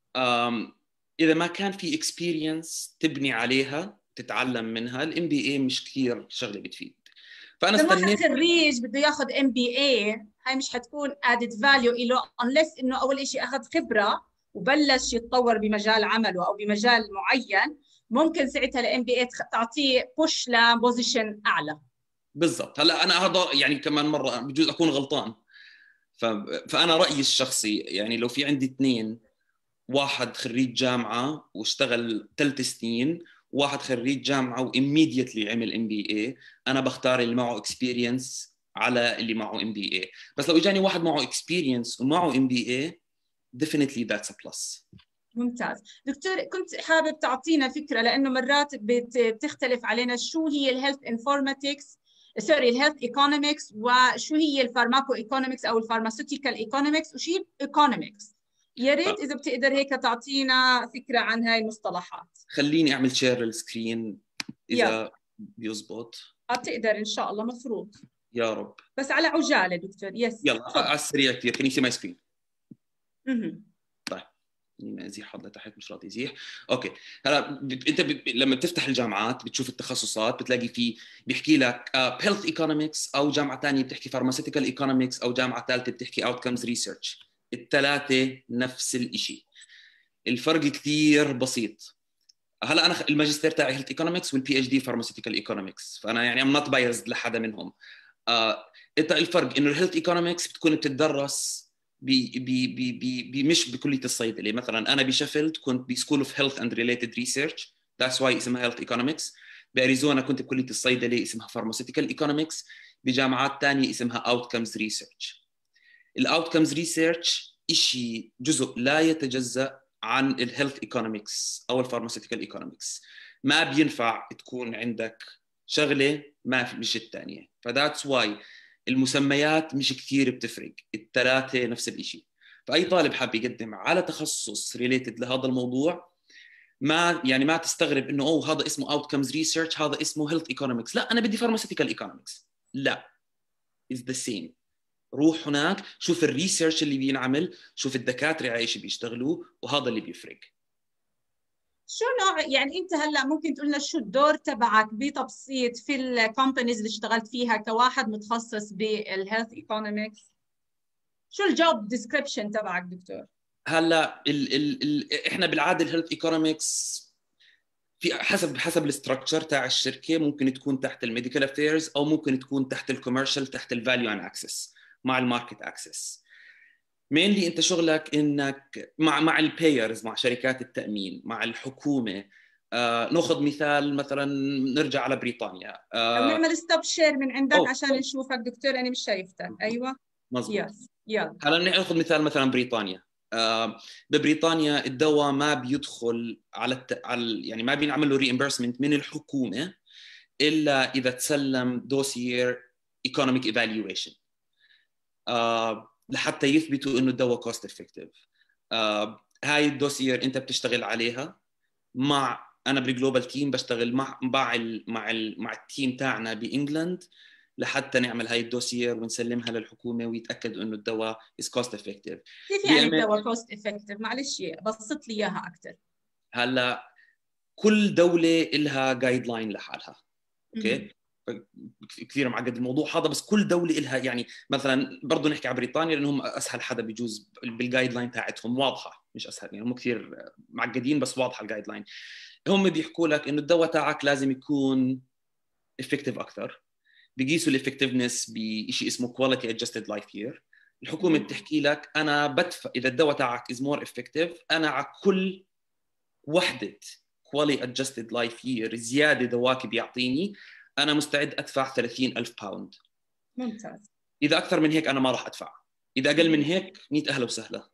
اذا ما كان في اكسبيرينس تبني عليها تتعلم منها، الام بي اي مش كثير شغله بتفيد. فانا اذا واحد استنيت. خريج بده ياخذ ام بي اي، هاي مش حتكون ادد فاليو له unless انه اول شيء اخذ خبره وبلش يتطور بمجال عمله او بمجال معين. ممكن ساعتها الام بي اي تعطيه بوش لبوزيشن اعلى. بالضبط. هلا انا هذا يعني كمان مره بجوز اكون غلطان، ف... فانا رايي الشخصي يعني لو في عندي اثنين، واحد خريج جامعه واشتغل ثلاث سنين، واحد خريج جامعه وإيميديتلي عمل ام بي اي، انا بختار اللي معه اكسبيرينس على اللي معه ام بي اي. بس لو اجاني واحد معه اكسبيرينس ومعه ام بي اي definitely that's a plus. ممتاز دكتور، كنت حابب تعطينا فكرة لأنه مرات بتختلف علينا شو هي الهيلث انفورماتكس سوري الهيلث ايكونومكس، وشو هي الفارماكو ايكونومكس أو الفارماسيوتيكال ايكونومكس، وشو ايكونومكس. يا ريت إذا بتقدر هيك تعطينا فكرة عن هاي المصطلحات. خليني اعمل شير للسكرين يلا. اذا بيزبط. بتقدر إن شاء الله، مفروض يا رب. بس على عجالة دكتور. يس يلا على السريع كثير. can you see my screen؟ اها طيب ما ازيح هذا لتحت، مش راضي يزيح. اوكي. هلا ب... انت ب... لما بتفتح الجامعات بتشوف التخصصات، بتلاقي في بيحكي لك هيلث uh, ايكونومكس، او جامعه ثانيه بتحكي فارماسيوتيكال ايكونومكس، او جامعه ثالثه بتحكي اوتكمز ريسيرش. الثلاثه نفس الشيء، الفرق كثير بسيط. هلا انا الماجستير تاعي هيلث ايكونومكس والبي اتش دي فارماسيوتيكال ايكونومكس، فانا يعني ام نوت بايزد لحدا منهم. آه الفرق انه الهيلث ايكونومكس بتكون بتدرس بي بي بي بي بي مش بكليه الصيدله. مثلا انا بشيفيلد كنت بسكول اوف هيلث اند ريليتد ريسيرش، ذاتس واي اسمها هيلث ايكونومكس. باريزونا كنت بكليه الصيدله اسمها فارماسيوتيكال ايكونومكس. بجامعات ثانيه اسمها اوتكمز ريسيرش. الاوتكمز ريسيرش شيء جزء لا يتجزا عن الهيلث ايكونومكس او الفارماسيوتيكال ايكونومكس. ما بينفع تكون عندك شغله ما في مش الثانيه، فذاتس واي المسميات مش كثير بتفرق، الثلاثه نفس الشيء. فاي طالب حاب يقدم على تخصص ريليتد لهذا الموضوع، ما يعني ما تستغرب انه اوه هذا اسمه اوتكمز ريسيرش، هذا اسمه هيلث ايكونومكس، لا انا بدي فارماسيوتيكال ايكونومكس. لا، is the same. روح هناك شوف الريسيرش اللي بينعمل، شوف الدكاتره على ايش بيشتغلوا، وهذا اللي بيفرق. شو نوع يعني انت هلا ممكن تقول لنا شو الدور تبعك بتبسيط في الكومبانيز اللي اشتغلت فيها كواحد متخصص بالهيلث ايكونومكس؟ شو الجوب ديسكريبشن تبعك دكتور؟ هلا ال ال ال احنا بالعاده الهيلث ايكونومكس في حسب حسب الاستراكشر تاع الشركه، ممكن تكون تحت الميديكال افيرز او ممكن تكون تحت الكوميرشال، تحت الفاليو اند اكسس مع الماركت اكسس. مينلي انت شغلك انك مع مع البايرز، مع شركات التامين، مع الحكومه. آه ناخذ مثال مثلا نرجع على بريطانيا. او آه نعمل ستوب شير من عندك أوه. عشان نشوفك دكتور، انا مش شايفتك. ايوه مزبوط. يس يلا. هلا ناخذ مثال مثلا بريطانيا. آه ببريطانيا الدواء ما بيدخل على, الت... على يعني ما بينعمل له ريمبرسمنت من الحكومه الا اذا تسلم دوسيير economic evaluation uh, لحتى يثبتوا إنه الدواء cost effective. uh, هاي الدوسير أنت بتشتغل عليها مع أنا بالجلوبال تيم بشتغل مع مع ال مع ال مع التيم تاعنا بإنجلند لحتى نعمل هاي الدوسير ونسلمها للحكومة ويتأكدوا إنه الدواء is cost effective. كيف يعني الدواء cost effective؟ معلش بسط لي إياها أكثر. هلا كل دولة إلها جايد لاين لحالها، أوكي؟ كثير معقد الموضوع هذا، بس كل دولة إلها يعني مثلا برضه نحكي على بريطانيا لأنهم أسهل حدا بيجوز بالجايد لاين تاعتهم واضحة، مش أسهل يعني هم كثير معقدين بس واضحة الجايد لاين. هم بيحكوا لك إنه الدواء تاعك لازم يكون effective أكثر، بيقيسوا الإفكتفنس بشيء اسمه quality adjusted life year. الحكومة بتحكي لك أنا بدفع إذا الدواء تاعك is more effective أنا على كل وحدة quality adjusted life year زيادة دواك بيعطيني أنا مستعد أدفع ثلاثين ألف باوند. ممتاز. إذا أكثر من هيك أنا ما راح أدفع، إذا أقل من هيك مئة أهلا وسهلا.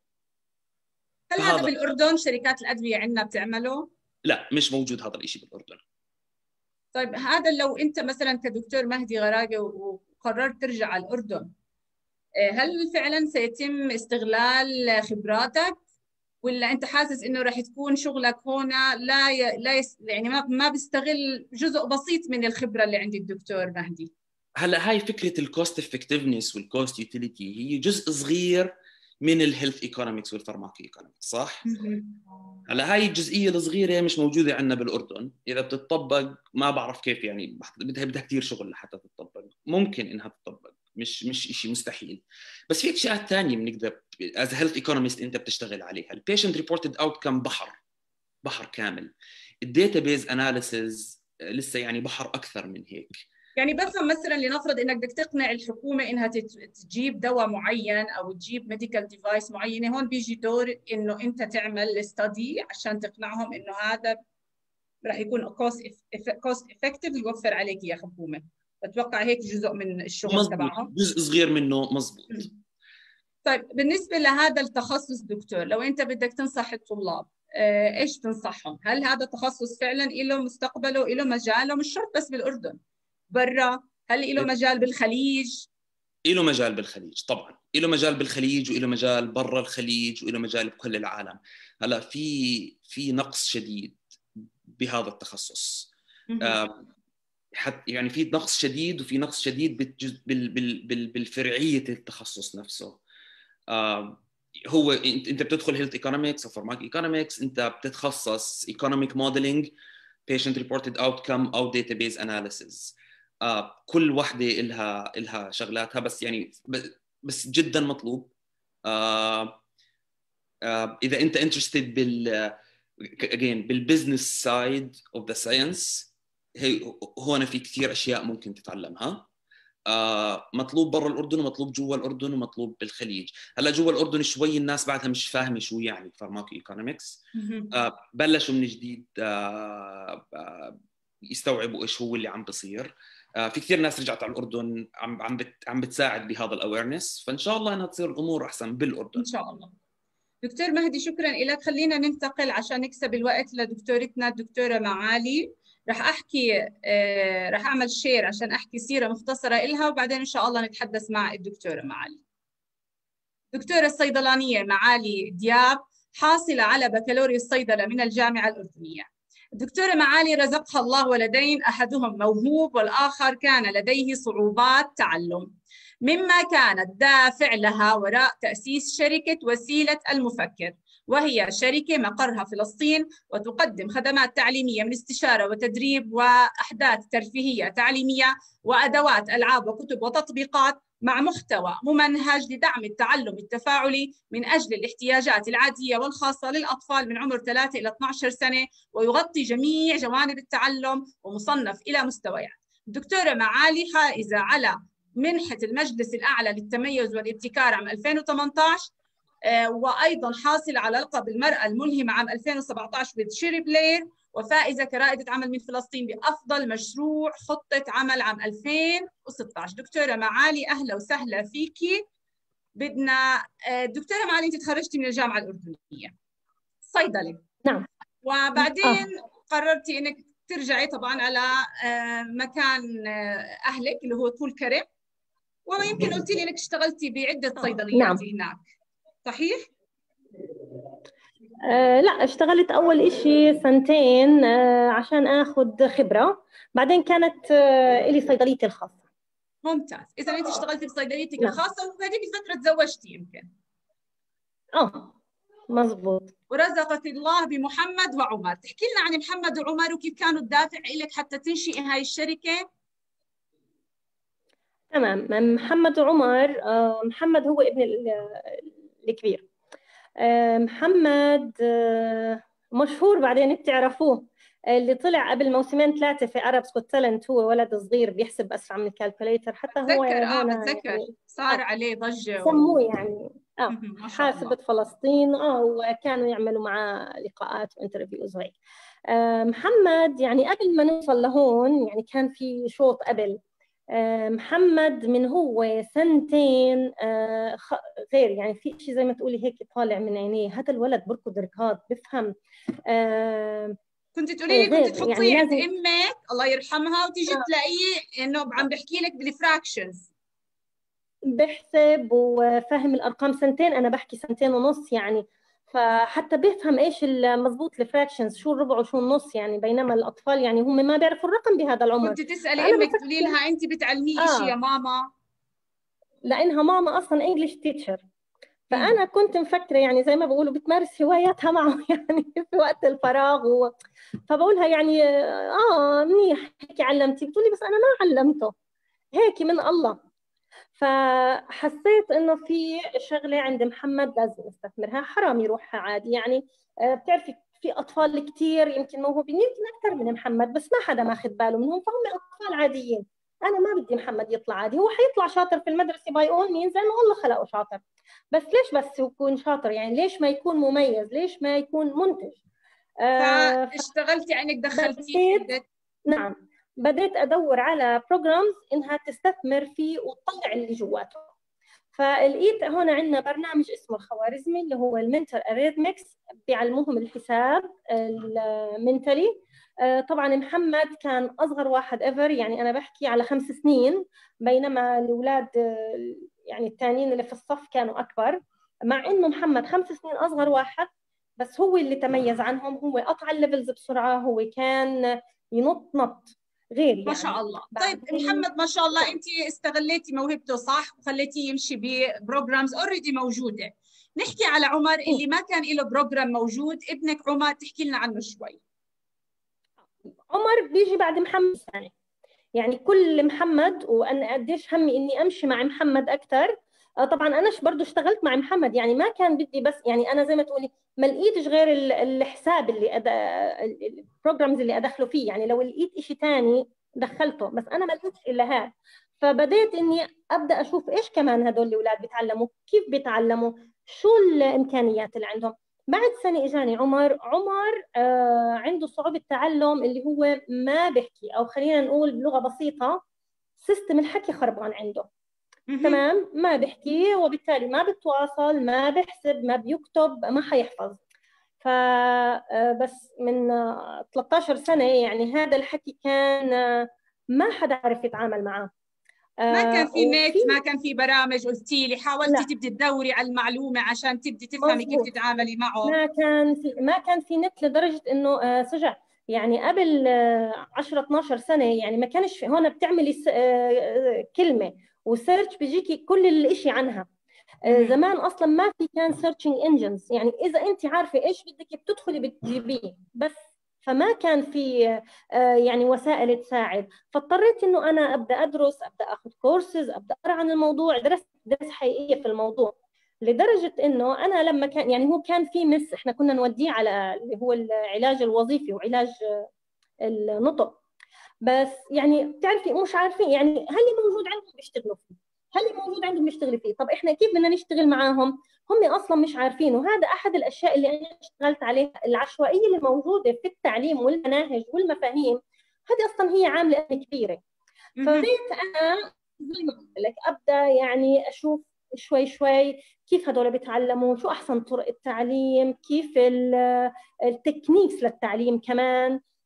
هل هذا بالأردن شركات الأدوية عندنا بتعمله؟ لا مش موجود هذا الإشي بالأردن. طيب هذا لو أنت مثلا كدكتور مهدي غراقة وقررت ترجع على الأردن، هل فعلا سيتم استغلال خبراتك ولا أنت حاسس إنه راح تكون شغلك هنا لا ي... لا يس... يعني ما ما بيستغل جزء بسيط من الخبرة اللي عند الدكتور مهدي؟ هلا هاي فكرة الكوست افكتفنس والكوست يوتيليتي هي جزء صغير من الهيلث ايكونومكس والفارماكي ايكونومكس، صح؟ هلا هاي الجزئية الصغيرة مش موجودة عندنا بالأردن، إذا بتطبق ما بعرف كيف يعني بدها بدها كثير شغل لحتى تطبق، ممكن إنها تطبق مش مش شيء مستحيل، بس في أشياء ثانية بنقدر as a health economist أنت بتشتغل عليها. ال patient reported outcome بحر بحر كامل، الداتابيز اناليسز لسه يعني بحر أكثر من هيك. يعني بفهم مثلا لنفرض انك بدك تقنع الحكومه انها تجيب دواء معين او تجيب ميديكال ديفايس معينه، هون بيجي دور انه انت تعمل استدي عشان تقنعهم انه هذا راح يكون كوست كوست افكتيف يوفر عليك يا حكومه. بتوقع هيك جزء من الشغل تبعهم. جزء صغير منه مزبوط. طيب بالنسبه لهذا التخصص دكتور، لو انت بدك تنصح الطلاب ايش تنصحهم؟ هل هذا التخصص فعلا له مستقبله له مجاله؟ مش شرط بس بالاردن، برا، هل له مجال بالخليج؟ له مجال بالخليج طبعا، له مجال بالخليج وله مجال برا الخليج وله مجال بكل العالم. هلا في في نقص شديد بهذا التخصص، حتى يعني في نقص شديد وفي نقص شديد بال بال بال بالفرعيه التخصص نفسه. هو انت بتدخل هيلث ايكونومكس او فارماك ايكونومكس، انت بتتخصص ايكونوميك موديلنج، patient reported outcome او database analysis. آه كل وحده إلها إلها شغلاتها، بس يعني بس جدا مطلوب. آه آه اذا انت interested بال again بالبزنس سايد اوف ذا ساينس، هي هون في كثير اشياء ممكن تتعلمها. آه مطلوب برا الأردن ومطلوب جوا الأردن ومطلوب بالخليج. هلا جوا الأردن شوي الناس بعدها مش فاهمة شو يعني فارماكو ايكونومكس، آه بلشوا من جديد آه آه يستوعبوا ايش هو اللي عم بصير. آه في كثير ناس رجعت على الأردن عم عم بت عم بتساعد بهذا الأويرنس، فإن شاء الله انها تصير الأمور أحسن بالأردن إن شاء الله. دكتور مهدي شكرا لك. خلينا ننتقل عشان نكسب الوقت لدكتورتنا الدكتورة معالي. رح أحكي آه رح أعمل شير عشان أحكي سيرة مختصرة إلها، وبعدين إن شاء الله نتحدث مع الدكتورة معالي. دكتورة الصيدلانية معالي دياب حاصلة على بكالوريوس صيدلة من الجامعة الأردنية. الدكتورة معالي رزقها الله ولدين، أحدهم موهوب والآخر كان لديه صعوبات تعلم، مما كان الدافع لها وراء تأسيس شركة وسيلة المفكر، وهي شركة مقرها فلسطين وتقدم خدمات تعليمية من استشارة وتدريب وأحداث ترفيهية تعليمية وأدوات ألعاب وكتب وتطبيقات مع محتوى ممنهج لدعم التعلم التفاعلي من أجل الاحتياجات العادية والخاصة للأطفال من عمر ثلاثة إلى اثنعش سنة، ويغطي جميع جوانب التعلم ومصنف إلى مستويات. الدكتورة معالي حائزة على منحة المجلس الأعلى للتميز والابتكار عام ألفين وثمانية عشر، وأيضا حاصلة على لقب المرأة الملهمة عام ألفين وسبعة عشر بشيري بلاير، وفائزة كرائدة عمل من فلسطين بأفضل مشروع خطة عمل عام ألفين وستة عشر. دكتورة معالي أهلا وسهلا فيكي. بدنا دكتورة معالي أنت تخرجتي من الجامعة الأردنية صيدلة، نعم، وبعدين آه. قررتي أنك ترجعي طبعا على مكان أهلك اللي هو طول كرم، ويمكن قلتي لي انك اشتغلتي بعده صيدليات نعم. هناك، صحيح؟ آه لا، اشتغلت أول إشي سنتين آه عشان آخذ خبرة، بعدين كانت آه إلي صيدليتي الخاصة. ممتاز. إذا أنت اشتغلتي بصيدليتك نعم. الخاصة وبهذيك الفترة تزوجتي يمكن. آه مزبوط. ورزقك الله بمحمد وعمر. تحكي لنا عن محمد وعمر وكيف كانوا الدافع لك حتى تنشئي هاي الشركة؟ تمام. محمد وعمر، آه محمد هو ابن الكبير. آه محمد آه مشهور، بعدين بتعرفوه، اللي طلع قبل موسمين ثلاثة في عرب سكوت تالنت، هو ولد صغير بيحسب أسرع من الكالكوليتر، حتى هو بتذكر اه هون بتذكر يعني صار آه عليه ضجة و... سموه يعني اه ما شاء حاسبة الله. فلسطين، اه وكانوا يعملوا معاه لقاءات وانترفيوز وهيك. آه محمد يعني قبل ما نوصل لهون يعني كان في شوط قبل. آه محمد من هو سنتين آه غير، يعني في شيء زي ما تقولي هيك طالع من عينيه، هذا الولد بركض ركض بفهم. آه كنت تقولي لي كنت غير يعني تحطيه عند لازم امك الله يرحمها وتيجي آه تلاقيه انه عم بحكي لك بالفراكشنز. بحسب وفاهم الارقام. سنتين، انا بحكي سنتين ونص يعني، فحتى بيفهم ايش المضبوط الفراكشنز، شو الربع وشو النص يعني، بينما الاطفال يعني هم ما بيعرفوا الرقم بهذا العمر. كنت تسألي فانا امك تقولي بفكر لها انت بتعلميه شيء يا اه ماما؟ لانها ماما اصلا انجلش تيتشر، امم فانا كنت مفكره يعني زي ما بقولوا بتمارس هواياتها معه يعني في وقت الفراغ و... فبقولها يعني اه منيح هيك علمتي، بتقولي بس انا ما علمته، هيك من الله. فحسيت انه في شغله عند محمد لازم استثمرها، حرام يروح عادي يعني. آه، بتعرفي في اطفال كثير يمكن موهوبين، يمكن اكثر من محمد، بس ما حدا ماخذ باله منهم، فهم اطفال عاديين. انا ما بدي محمد يطلع عادي، هو حيطلع شاطر في المدرسه باي اول مينز لانه الله خلقه شاطر، بس ليش بس يكون شاطر يعني؟ ليش ما يكون مميز؟ ليش ما يكون منتج؟ آه فاشتغلتي انك دخلتيه في فبديت عدة. نعم بديت ادور على بروجرامز انها تستثمر فيه وتطلع اللي جواته. فلقيت هون عندنا برنامج اسمه الخوارزمي اللي هو المنتال اريثمكس، بيعلموهم الحساب المنتلي. طبعا محمد كان اصغر واحد ايفر، يعني انا بحكي على خمس سنين، بينما الاولاد يعني الثانيين اللي في الصف كانوا اكبر، مع انه محمد خمس سنين اصغر واحد، بس هو اللي تميز عنهم، هو قطع الليفلز بسرعه، هو كان ينط نط غير ما يعني. شاء الله. طيب بعدين محمد ما شاء الله انت استغليتي موهبته صح وخليتيه يمشي ببروجرامز اوريدي موجوده. نحكي على عمر اللي ما كان له بروجرام موجود، ابنك عمر تحكي لنا عنه شوي. عمر بيجي بعد محمد سنه، يعني كل محمد، وانا قديش همي اني امشي مع محمد اكثر. طبعا انا برضه اشتغلت مع محمد، يعني ما كان بدي، بس يعني انا زي ما تقولي ما لقيتش غير الحساب اللي أد... البروجرامز اللي ادخله فيه، يعني لو لقيت شيء ثاني دخلته، بس انا ما لقيتش الا هذا. فبديت اني ابدا اشوف ايش كمان هدول الاولاد بيتعلموا، كيف بيتعلموا، شو الامكانيات اللي عندهم. بعد سنه اجاني عمر. عمر آه عنده صعوبه تعلم، اللي هو ما بيحكي، او خلينا نقول بلغه بسيطه سيستم الحكي خربان عنده. تمام، ما بيحكي وبالتالي ما بتواصل، ما بيحسب، ما بيكتب، ما حيحفظ. فبس من ثلاثة عشر سنة يعني هذا الحكي كان ما حدا عرف يتعامل معه. ما كان في وفي نت، ما كان في برامج، قلتي لي حاولتي لا تبدي تدوري على المعلومة عشان تبدي تفهمي كيف مزبوط، تتعاملي معه. ما كان في ما كان في نت لدرجة انه آه سجع يعني قبل آه عشرة اثني عشر سنة، يعني ما كانش في هون بتعملي آه كلمة وسيرش بيجيكي كل الاشي عنها. آه زمان اصلا ما في كان سيرشنج انجنز، يعني اذا انت عارفة ايش بدك بتدخلي بتجيبيه بس، فما كان في آه يعني وسائل تساعد. فاضطريت انه انا ابدا ادرس، ابدا اخذ كورسز، ابدا اقرا عن الموضوع، درست درس حقيقية في الموضوع، لدرجة إنه أنا لما كان يعني هو كان في مس إحنا كنا نوديه على اللي هو العلاج الوظيفي وعلاج النطق، بس يعني بتعرفي مش عارفين يعني هل اللي موجود عندهم بيشتغلوا فيه، هل اللي موجود عندهم بيشتغلوا فيه، طب إحنا كيف بدنا نشتغل معاهم؟ هم أصلا مش عارفين. وهذا أحد الأشياء اللي أنا اشتغلت عليها، العشوائية اللي موجودة في التعليم والمناهج والمفاهيم، هذه أصلا هي عاملة كبيرة. فبديت أنا زي ما قلت لك أبدأ يعني أشوف شوي شوي كيف هدول بيتعلموا، شو أحسن طرق التعليم، كيف التكنيكس للتعليم كمان.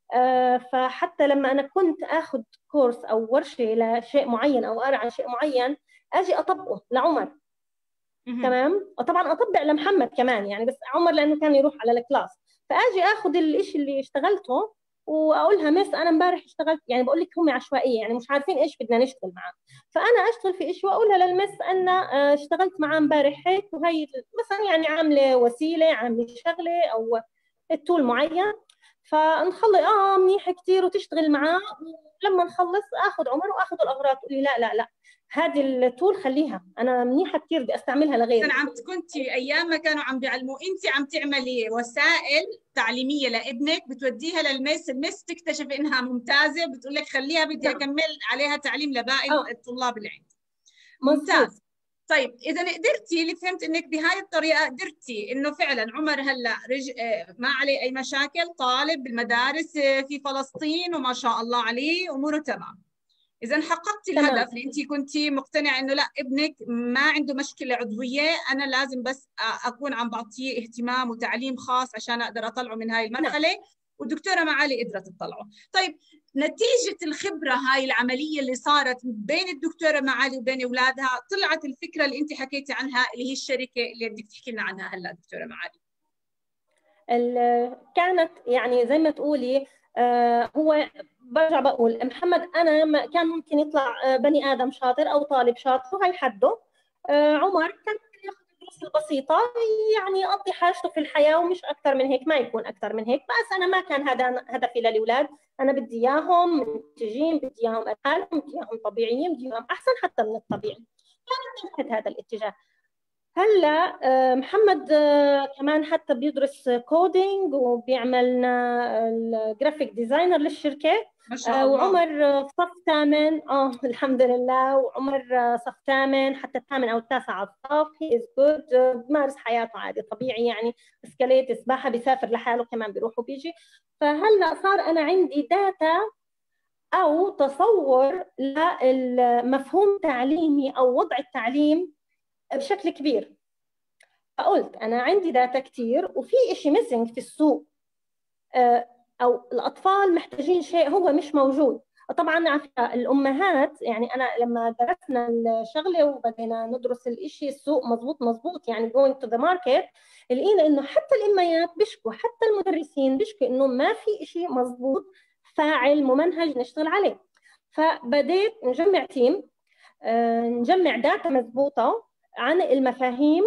فحتى لما أنا كنت أخذ كورس أو ورشة لشيء معين أو أقرأ عن شيء معين أجي أطبقه لعمر. تمام. وطبعا أطبق لمحمد كمان يعني، بس عمر لأنه كان يروح على الكلاس، فأجي أخذ الإشي اللي اشتغلته وأقولها مس أنا امبارح اشتغلت، يعني بقول لك هم عشوائية يعني مش عارفين إيش بدنا نشتغل معاه، فأنا أشتغل في إشي وأقولها للمس أن اشتغلت معاه امبارح هيك، وهي مثلا يعني عاملة وسيلة، عاملة شغلة أو التول معين، فنخلي اه منيح كثير وتشتغل معاه، ولما نخلص اخذ عمر واخذ الاغراض، تقول لي لا لا لا هذه التول خليها انا منيحه كثير بدي استعملها لغيري. عم كنتي ايام ما كانوا عم بيعلموا انت عم تعملي وسائل تعليميه لابنك بتوديها للمس، المس تكتشف انها ممتازه بتقول لك خليها بدي اكمل عليها تعليم لباقي آه. الطلاب اللي عندي. ممتاز. طيب اذا قدرتي، اللي فهمت انك بهاي الطريقه قدرتي انه فعلا عمر هلا رج... ما عليه اي مشاكل، طالب بالمدارس في فلسطين وما شاء الله عليه اموره تمام. اذا حققتي الهدف اللي انت كنتي مقتنعه انه لا ابنك ما عنده مشكله عضويه، انا لازم بس اكون عم بعطيه اهتمام وتعليم خاص عشان اقدر اطلعه من هاي المرحله. نعم. والدكتوره معالي قدرت تطلعه. طيب نتيجه الخبره هاي العمليه اللي صارت بين الدكتوره معالي وبين اولادها، طلعت الفكره اللي انت حكيتي عنها اللي هي الشركه اللي بدك تحكي لنا عنها هلا دكتوره معالي. كانت يعني زي ما تقولي آه هو برجع بقول محمد انا كان ممكن يطلع بني ادم شاطر او طالب شاطر وهي حده. آه عمر كان ياخذ الدروس البسيطه يعني يقضي حاجته في الحياه ومش اكثر من هيك، ما يكون اكثر من هيك، بس انا ما كان هذا هدفي للاولاد، انا بدي اياهم منتجين، بدي اياهم اتعلم، بدي اياهم طبيعيين، بدي اياهم احسن حتى من الطبيعي. كانت هذا الاتجاه. هلا محمد كمان حتى بيدرس كودينج وبيعملنا الجرافيك ديزاينر للشركه ما شاء الله. وعمر في صف ثامن اه الحمد لله، وعمر صف ثامن حتى الثامن او التاسع على الصف، هي از جود، بمارس حياته عادي طبيعي يعني، بسكليت سباحه، بيسافر لحاله كمان بيروح وبيجي. فهلا صار انا عندي داتا او تصور للمفهوم تعليمي او وضع التعليم بشكل كبير. فقلت أنا عندي داتا كتير وفي إشي ميسنج في السوق، أو الأطفال محتاجين شيء هو مش موجود. طبعا عارفة الأمهات يعني، أنا لما درسنا الشغلة وبدينا ندرس الإشي السوق مزبوط مزبوط يعني going to the market، لقينا إنه حتى الأميات بيشكوا، حتى المدرسين بيشكوا إنه ما في إشي مزبوط فاعل ممنهج نشتغل عليه. فبديت نجمع تيم، نجمع داتا مزبوطة عن المفاهيم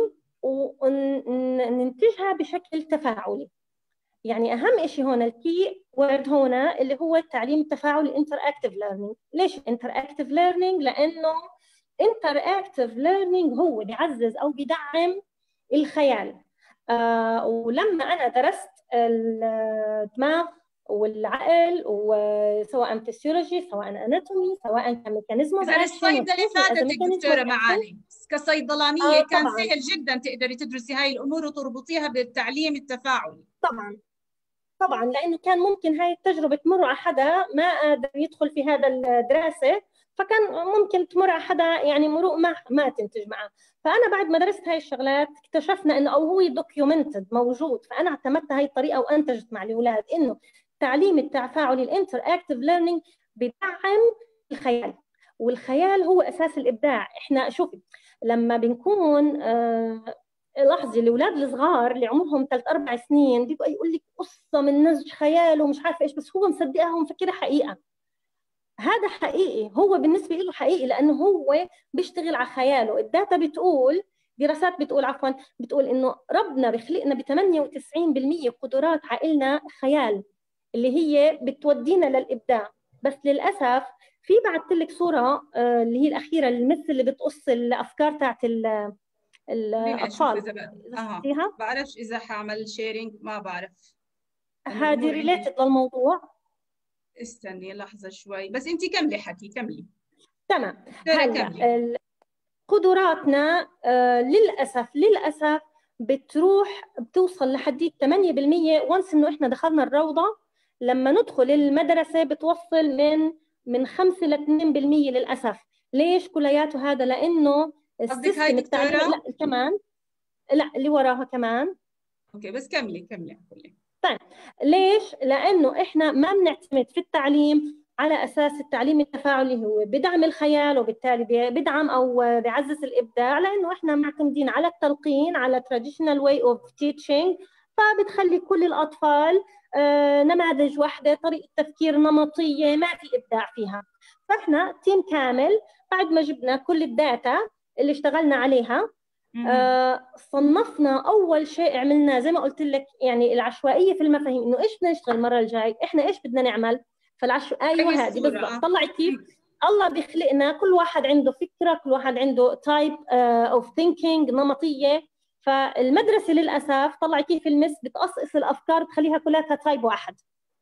وننتجها بشكل تفاعلي. يعني أهم شيء هنا الكي وورد هنا اللي هو التعليم التفاعلي interactive learning. ليش interactive learning؟ لأنه interactive learning هو بيعزز أو بيدعم الخيال. آه ولما أنا درست الدماغ والعقل وسواء فيسيولوجي سواء اناتومي سواء كميكانيزم، اذا الصيدله فادتك دكتوره معالي كصيدلانيه آه كان سهل جدا تقدري تدرسي هاي الامور وتربطيها بالتعليم التفاعلي. طبعا طبعا لانه كان ممكن هاي التجربه تمر على حدا ما قادر يدخل في هذا الدراسه، فكان ممكن تمر على حدا يعني مروق ما ما تنتج معه. فانا بعد ما درست هاي الشغلات اكتشفنا انه او هو دوكيومنتد موجود، فانا اعتمدت هاي الطريقه وانتجت مع الاولاد انه التعليم التفاعلي الانتر اكتيف ليرنينج بدعم الخيال، والخيال هو اساس الابداع. احنا شوفي لما بنكون آه لاحظي الاولاد الصغار اللي عمرهم ثلاث اربع سنين بيبقى يقول لك قصه من نسج خيال ومش عارفه ايش، بس هو مصدقها ومفكرها حقيقه. هذا حقيقي، هو بالنسبه له حقيقي لانه هو بيشتغل على خياله. الداتا بتقول، دراسات بتقول عفوا بتقول انه ربنا بيخلقنا ب ثمانية وتسعين بالمئة قدرات عقلنا خيال اللي هي بتودينا للابداع. بس للاسف في بعثت لك صوره اللي هي الاخيره المثل اللي بتقص الافكار تاعت الاطفال. اها بعرفش اذا حاعمل شيرنج، ما بعرف. هذه ريليتد للموضوع. استني لحظه شوي بس انت كملي حكي كملي. تمام. هلا قدراتنا آه للاسف للاسف بتروح بتوصل لحديد ثمانية بالمئة وانس انه احنا دخلنا الروضه. لما ندخل المدرسه بتوصل من من خمسة ل اثنين بالمئة للاسف. ليش كلياته هذا؟ لانه قصدك هاي دكتوره؟ لا كمان لا اللي وراها كمان. اوكي بس كملي كملي كملي. طيب ليش؟ لانه احنا ما بنعتمد في التعليم على اساس التعليم التفاعلي هو بدعم الخيال وبالتالي بدعم او بيعزز الابداع، لانه احنا معتمدين على التلقين، على traditional way of teaching، فبتخلي كل الاطفال آه نماذج واحده، طريقه تفكير نمطيه، ما في ابداع فيها. فاحنا تيم كامل بعد ما جبنا كل الداتا اللي اشتغلنا عليها، آه صنفنا. اول شيء عملنا زي ما قلت لك يعني العشوائيه في المفاهيم، انه ايش بدنا نشتغل المره الجاي، احنا ايش بدنا نعمل. فالعشو ايوه هذه بالضبط. طلعي كيف الله بيخلقنا، كل واحد عنده فكره، كل واحد عنده تايب اوف ثينكينج، نمطيه. فالمدرسه للاسف طلعي كيف المس بتقصقص الافكار بتخليها كلها تايب واحد.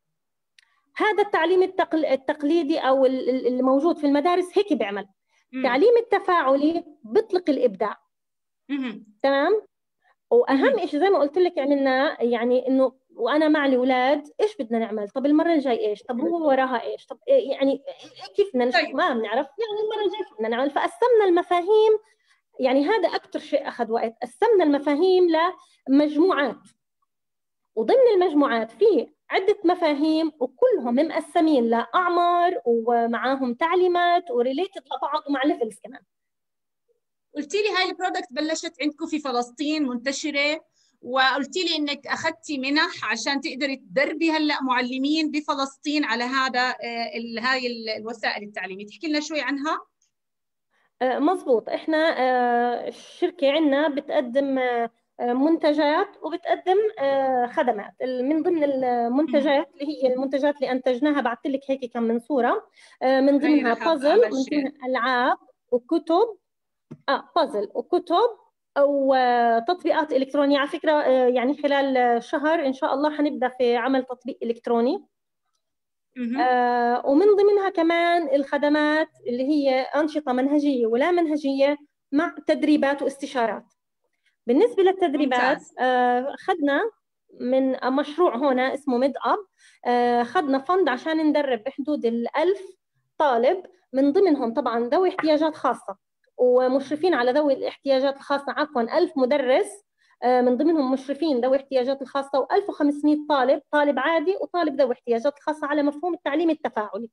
هذا التعليم التقل... التقليدي او اللي موجود في المدارس هيك بيعمل. التعليم التفاعلي بيطلق الابداع. تمام. واهم شيء زي ما قلت لك عملنا يعني انه وانا مع الاولاد ايش بدنا نعمل، طب المره الجاي ايش، طب هو وراها ايش، طب يعني كيف بدنا نشوف، ما بنعرف يعني المره الجاي كيف بدنا نعمل. فقسمنا المفاهيم، يعني هذا اكثر شيء اخذ وقت. قسمنا المفاهيم لمجموعات، وضمن المجموعات في عده مفاهيم وكلهم مقسمين لاعمار ومعاهم تعليمات وريليتد لبعض ومع ليفلز كمان. قلتي لي هاي البرودكت بلشت عندكم في فلسطين منتشرة، وقلتي لي انك اخذتي منح عشان تقدري تدربي هلا معلمين بفلسطين على هذا هاي الوسائل التعليمية، تحكي لنا شوي عنها؟ مزبوط. احنا الشركة عندنا بتقدم منتجات وبتقدم خدمات. من ضمن المنتجات اللي هي المنتجات اللي انتجناها بعثت لك هيك كم من صورة، من ضمنها بازل، من ضمنها العاب وكتب، اه بازل وكتب وتطبيقات الكترونيه. على فكره يعني خلال شهر ان شاء الله حنبدا في عمل تطبيق الكتروني. آه ومن ضمنها كمان الخدمات اللي هي انشطه منهجيه ولا منهجيه مع تدريبات واستشارات. بالنسبه للتدريبات آه خدنا من مشروع هنا اسمه ميد اب، آه خدنا فند عشان ندرب بحدود الألف طالب، من ضمنهم طبعا ذوي احتياجات خاصه ومشرفين على ذوي الاحتياجات الخاصة، عفوا ألف مدرس من ضمنهم مشرفين ذوي الاحتياجات الخاصة، وألف وخمسمئة طالب، طالب عادي وطالب ذوي احتياجات الخاصة، على مفهوم التعليم التفاعلي.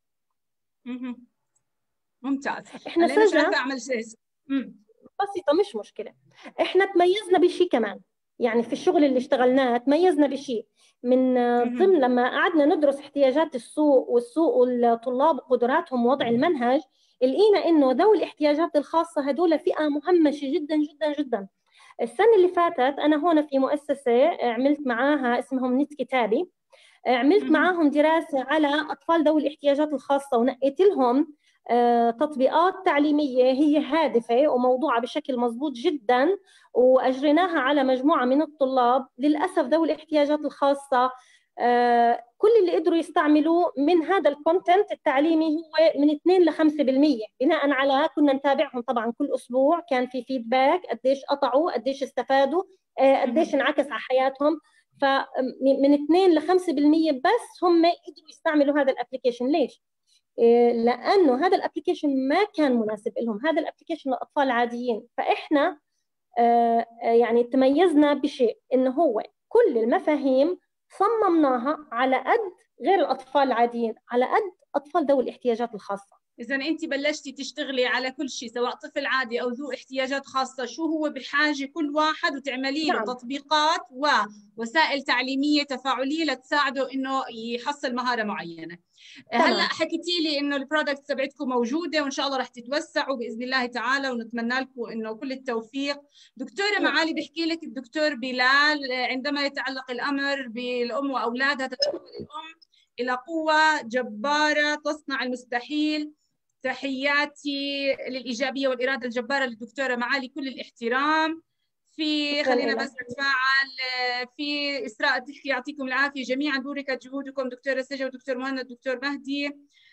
ممتاز. احنا مش عارفة أعمل شيء بسيطة، مش مشكلة. احنا تميزنا بشيء كمان، يعني في الشغل اللي اشتغلناه تميزنا بشيء من ضمن لما قعدنا ندرس احتياجات السوق والسوق والطلاب وقدراتهم ووضع المنهج، لقينا انه ذوي الاحتياجات الخاصه هدول فئه مهمشه جدا جدا جدا. السنه اللي فاتت انا هون في مؤسسه عملت معاها اسمهم نت كتابي، عملت معاهم دراسه على اطفال ذوي الاحتياجات الخاصه ونقيت لهم تطبيقات تعليميه هي هادفه وموضوعه بشكل مضبوط جدا، واجريناها على مجموعه من الطلاب. للاسف ذوي الاحتياجات الخاصه آه كل اللي قدروا يستعملوه من هذا الكونتنت التعليمي هو من اثنين إلى خمسة بالمئة، بناء على كنا نتابعهم طبعا كل اسبوع، كان في فيدباك قديش قطعوا، قديش استفادوا، آه قديش انعكس على حياتهم. فمن اثنين إلى خمسة بالمئة بس هم قدروا يستعملوا هذا الابلكيشن. ليش؟ آه لانه هذا الابلكيشن ما كان مناسب لهم، هذا الابلكيشن للاطفال العاديين. فاحنا آه يعني تميزنا بشيء انه هو كل المفاهيم صممناها على قد غير الأطفال العاديين، على قد أطفال ذوي الاحتياجات الخاصة. إذا أنت بلشتي تشتغلي على كل شيء سواء طفل عادي أو ذو احتياجات خاصة، شو هو بحاجة كل واحد، وتعملي له نعم. تطبيقات ووسائل تعليمية تفاعلية لتساعده إنه يحصل مهارة معينة. تمام. هلا حكيتي لي إنه البرودكت تبعتكم موجودة وإن شاء الله رح تتوسعوا بإذن الله تعالى، ونتمنى لكم إنه كل التوفيق. دكتورة معالي بيحكي لك الدكتور بلال عندما يتعلق الأمر بالأم وأولادها تتحول الأم إلى قوة جبارة تصنع المستحيل. تحياتي للإيجابية والإرادة الجبارة للدكتورة معالي، كل الاحترام. في خلينا بس نتفاعل. في إسراء تحكي يعطيكم العافية جميعا، بوركت جهودكم دكتورة سجا ودكتور مهند ودكتور مهدي.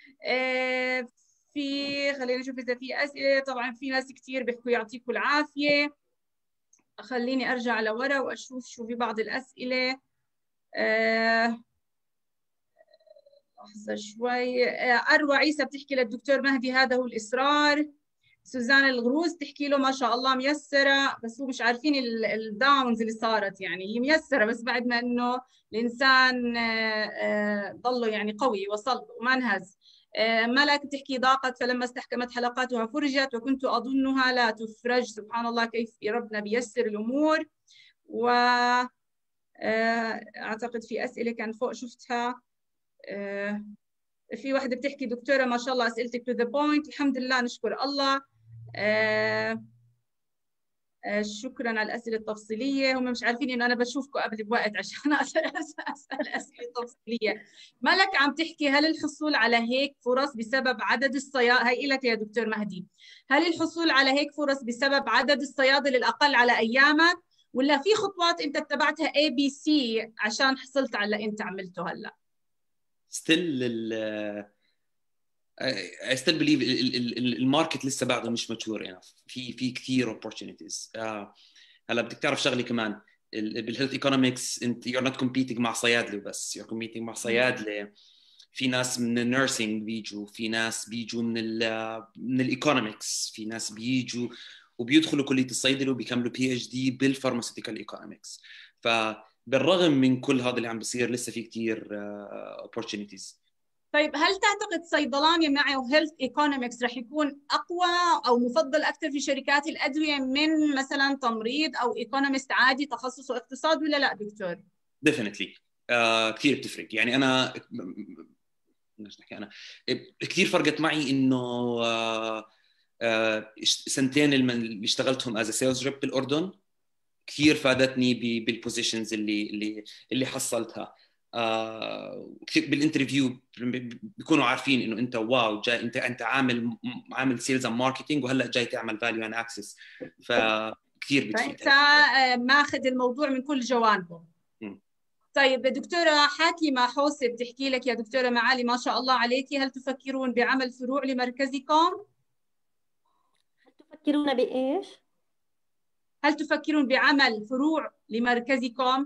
في خلينا نشوف إذا في أسئلة. طبعا في ناس كثير بيحكوا يعطيكم العافية. خليني أرجع لورا وأشوف شو في بعض الأسئلة. أه لحظة شوي. أروى عيسى بتحكي للدكتور مهدي هذا هو الإصرار. سوزان الغروز تحكي له ما شاء الله ميسرة، بس هو مش عارفين الداونز اللي صارت. يعني هي ميسرة بس بعد ما إنه الإنسان ضله يعني قوي وصل وما انهز. ملك تحكي ضاقت فلما استحكمت حلقاتها فرجت وكنت أظنها لا تفرج. سبحان الله كيف ربنا بيسر الأمور. و أعتقد في أسئلة كان فوق شفتها. في واحدة بتحكي دكتورة ما شاء الله أسئلتك to the point. الحمد لله نشكر الله. آه آه شكرا على الأسئلة التفصيلية. هم مش عارفين إنه أنا بشوفكم قبل بوقت عشان أسأل أسأل أسئلة تفصيلية. ملك عم تحكي هل الحصول على هيك فرص بسبب عدد الصيادلة، هي لك يا دكتور مهدي، هل الحصول على هيك فرص بسبب عدد الصيادلة الأقل على أيامك، ولا في خطوات أنت اتبعتها A B C عشان حصلت على اللي أنت عملته هلا؟ ستيل ال I still believe الماركت لسه بعده مش ماتشور يعني. في في كثير opportunities. هلا بدك تعرف شغله كمان بالهيلث ايكونومكس، انت you're not competing مع صيادله بس، you're competing مع صيادله. في ناس من النيرسينج بيجوا، في ناس بيجوا من ال من الايكونومكس، في ناس بيجوا وبيدخلوا كليه الصيدله وبيكملوا بي اتش دي بالفارماسيوتيكال ايكونومكس. فبالرغم من كل هذا اللي عم بيصير لسه في كثير opportunities. طيب هل تعتقد صيدلان يمنعه هيلث ايكونومكس رح يكون اقوى او مفضل اكثر في شركات الادويه من مثلا تمريض او ايكونومست عادي تخصصه اقتصاد، ولا لا دكتور؟ ديفينتلي uh, كثير بتفرق. يعني انا نحكي انا كثير فرقت معي انه uh, uh, سنتين اللي اشتغلتهم از سيلز ريب بالاردن كثير فادتني بالبوزيشنز اللي اللي اللي حصلتها. آه كثير بالانترفيو بيكونوا عارفين انه انت واو جاي انت انت عامل عامل سيلز اند ماركتينج وهلا جاي تعمل فاليو اند اكسس. فكثير بتفيد. فانت ماخذ الموضوع من كل جوانبه. م. طيب دكتوره حاكمه حوسه بتحكي لك يا دكتوره معالي ما شاء الله عليكي، هل تفكرون بعمل فروع لمركزكم؟ هل تفكرون بايش؟ هل تفكرون بعمل فروع لمركزكم؟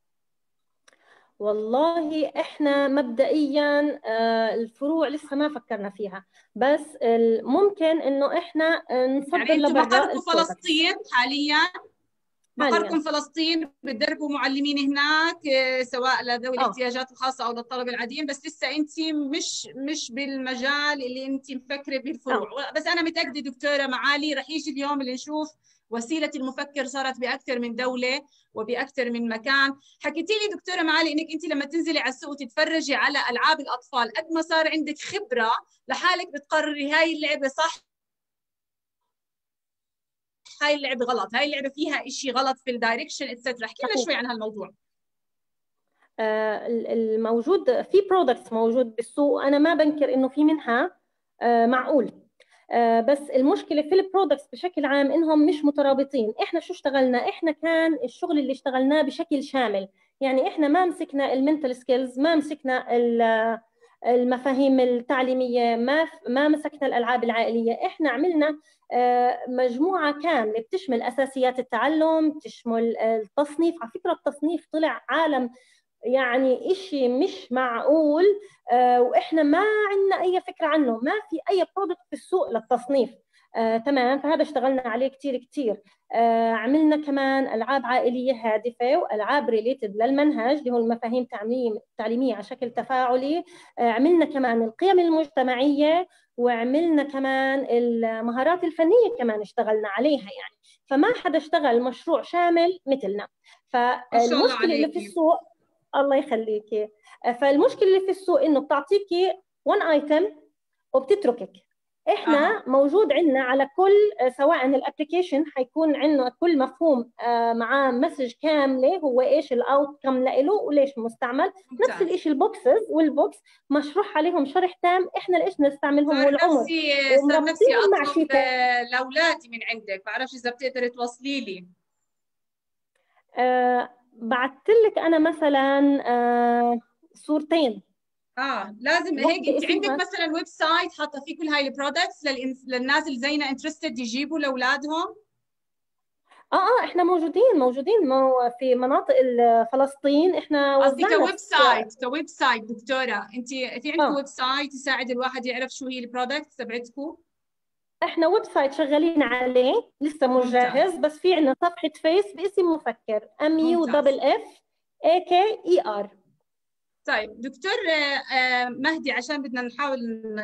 والله احنا مبدئيا الفروع لسه ما فكرنا فيها، بس ممكن انه احنا نصدر يعني لبرا. مقركم فلسطين حاليا؟ مقركم فلسطين بتدربوا معلمين هناك سواء لذوي الاحتياجات الخاصه او للطلبه العاديين، بس لسه انت مش مش بالمجال اللي انت مفكره بالفروع. أوه. بس انا متاكده دكتوره معالي رح يجي اليوم اللي نشوف وسيله المفكر صارت باكثر من دوله وباكثر من مكان. حكيتي لي دكتوره معالي انك انت لما تنزلي على السوق وتتفرجي على العاب الاطفال قد ما صار عندك خبره لحالك بتقرري هاي اللعبه صح، هاي اللعبه غلط، هاي اللعبه فيها شيء غلط في الدايركشن اتسترا. احكي لنا شوي عن هالموضوع. آه الموجود في برودكتس موجود بالسوق، انا ما بنكر انه في منها آه معقول، آه بس المشكله في البرودكتس بشكل عام انهم مش مترابطين. احنا شو اشتغلنا؟ احنا كان الشغل اللي اشتغلناه بشكل شامل، يعني احنا ما مسكنا المنتال سكيلز، ما مسكنا المفاهيم التعليميه، ما ما مسكنا الالعاب العائليه. احنا عملنا مجموعه كامله بتشمل اساسيات التعلم، تشمل التصنيف. على فكره التصنيف طلع عالم يعني إشي مش معقول، واحنا ما عندنا اي فكره عنه، ما في اي برودكت في السوق للتصنيف. آه، تمام. فهذا اشتغلنا عليه كتير كتير. آه، عملنا كمان ألعاب عائلية هادفة وألعاب ريليتد للمنهج اللي هو المفاهيم التعليمية على شكل تفاعلي. آه، عملنا كمان القيم المجتمعية، وعملنا كمان المهارات الفنية كمان اشتغلنا عليها. يعني فما حدا اشتغل مشروع شامل مثلنا. فالمشكلة اللي في السوق، الله يخليكي، فالمشكلة اللي في السوق إنه بتعطيكي one item وبتتركك. احنا آه. موجود عندنا على كل، سواء الابلكيشن حيكون عندنا كل مفهوم آه معاه مسج كامله هو ايش الاوت كم له وليش مستعمل. ممتاز. نفس الشيء البوكسز والبوكس مشروح عليهم شرح تام، احنا ليش نستعملهم والعمر. نفسي صار نفسي اطلب لاولادي من عندك، بعرفش اذا بتقدري توصلي لي. آه بعثت لك انا مثلا آه صورتين. اه لازم هيك. انت عندك مثلا ويب سايت حاطه فيه كل هاي البرودكتس للناس اللي زينا انترستد يجيبوا لاولادهم؟ اه اه احنا موجودين موجودين مو في مناطق فلسطين. احنا قصدي كويب سايت كويب سايت دكتوره، انت في عندكم آه. ويب سايت يساعد الواحد يعرف شو هي البرودكتس تبعتكم؟ احنا ويب سايت شغالين عليه لسه مش جاهز، بس في عندنا صفحه فيس باسم مفكر ام يو دبل اف اي كي اي ار. طيب دكتور مهدي، عشان بدنا نحاول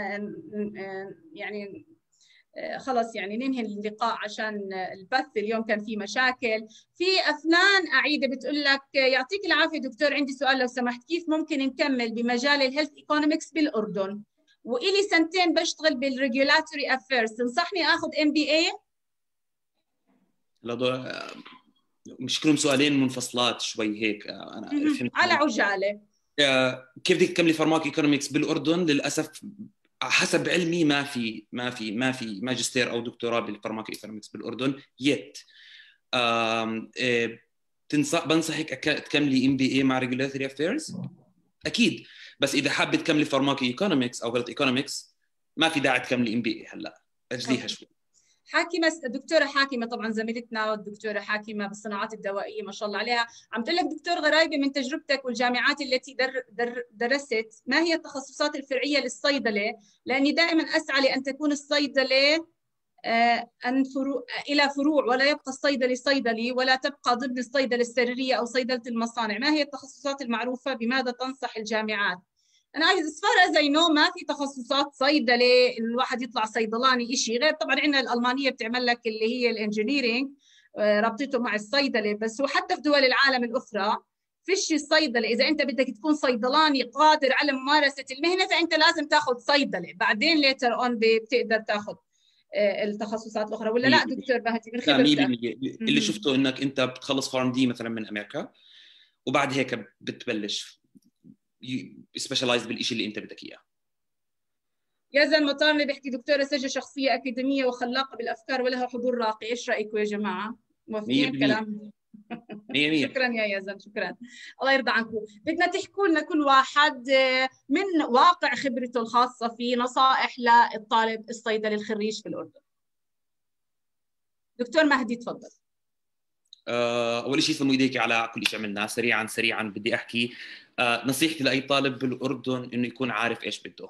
يعني خلص يعني ننهي اللقاء عشان البث اليوم كان فيه مشاكل. في أفنان أعيدة بتقول لك يعطيك العافية دكتور، عندي سؤال لو سمحت، كيف ممكن نكمل بمجال الهيلث ايكونومكس بالأردن وإلي سنتين بشتغل بالريجولاتوري افيرز، تنصحني آخذ ام بي اي؟ مش كلهم سؤالين منفصلات شوي هيك انا فهمت على عجالة. كيف بدك تكملي فارماكو ايكونومكس بالاردن؟ للاسف حسب علمي ما في ما في ما في ماجستير او دكتوراه بالفارماكو ايكونومكس بالاردن يت. تنصح بنصحك تكملي ام بي اي مع ريجولاتوري افيرز اكيد، بس اذا حابه تكملي فارماكو ايكونومكس او هيلث ايكونومكس ما في داعي تكملي ام بي اي هلا، اجليها شوي. حاكمة، الدكتورة حاكمة طبعا زميلتنا والدكتورة حاكمة بالصناعات الدوائية ما شاء الله عليها، عم تقول لك دكتور غرايبة من تجربتك والجامعات التي در در درست، ما هي التخصصات الفرعية للصيدلة؟ لأني دائما أسعى لأن تكون الصيدلة آه أن فرو... إلى فروع، ولا يبقى الصيدلي صيدلي ولا تبقى ضمن الصيدلة السريرية أو صيدلة المصانع. ما هي التخصصات المعروفة؟ بماذا تنصح الجامعات؟ أنا عايز أصفر زي نو ما في تخصصات صيدلة الواحد يطلع صيدلاني إشي غير. طبعا عندنا الألمانية بتعمل لك اللي هي الانجينيرينج ربطته مع الصيدلة بس، وحتى في دول العالم الأخرى فيش الصيدلة. إذا أنت بدك تكون صيدلاني قادر على ممارسة المهنة فأنت لازم تاخذ صيدلة، بعدين ليتر أون بتقدر تاخذ التخصصات الأخرى، ولا لا دكتور مهدي من خبرتك؟ اللي شفته إنك أنت بتخلص فارم دي مثلا من أمريكا وبعد هيك بتبلش سبيشالايز بالشيء اللي انت بدك اياه. يزن مطارني بيحكي دكتوره سجى شخصيه اكاديميه وخلاقه بالافكار ولها حضور راقي، ايش رايكم يا جماعه؟ موافقين كلام؟ مية مية. شكرا يا يزن، شكرا، الله يرضى عنكم. بدنا تحكوا لنا كل واحد من واقع خبرته الخاصه في نصائح للطالب الصيدلي الخريج في الاردن. دكتور مهدي تفضل. اول شيء سموا ايديك على كل شيء عملناه. سريعا سريعا بدي احكي نصيحتي لاي طالب بالاردن انه يكون عارف ايش بده،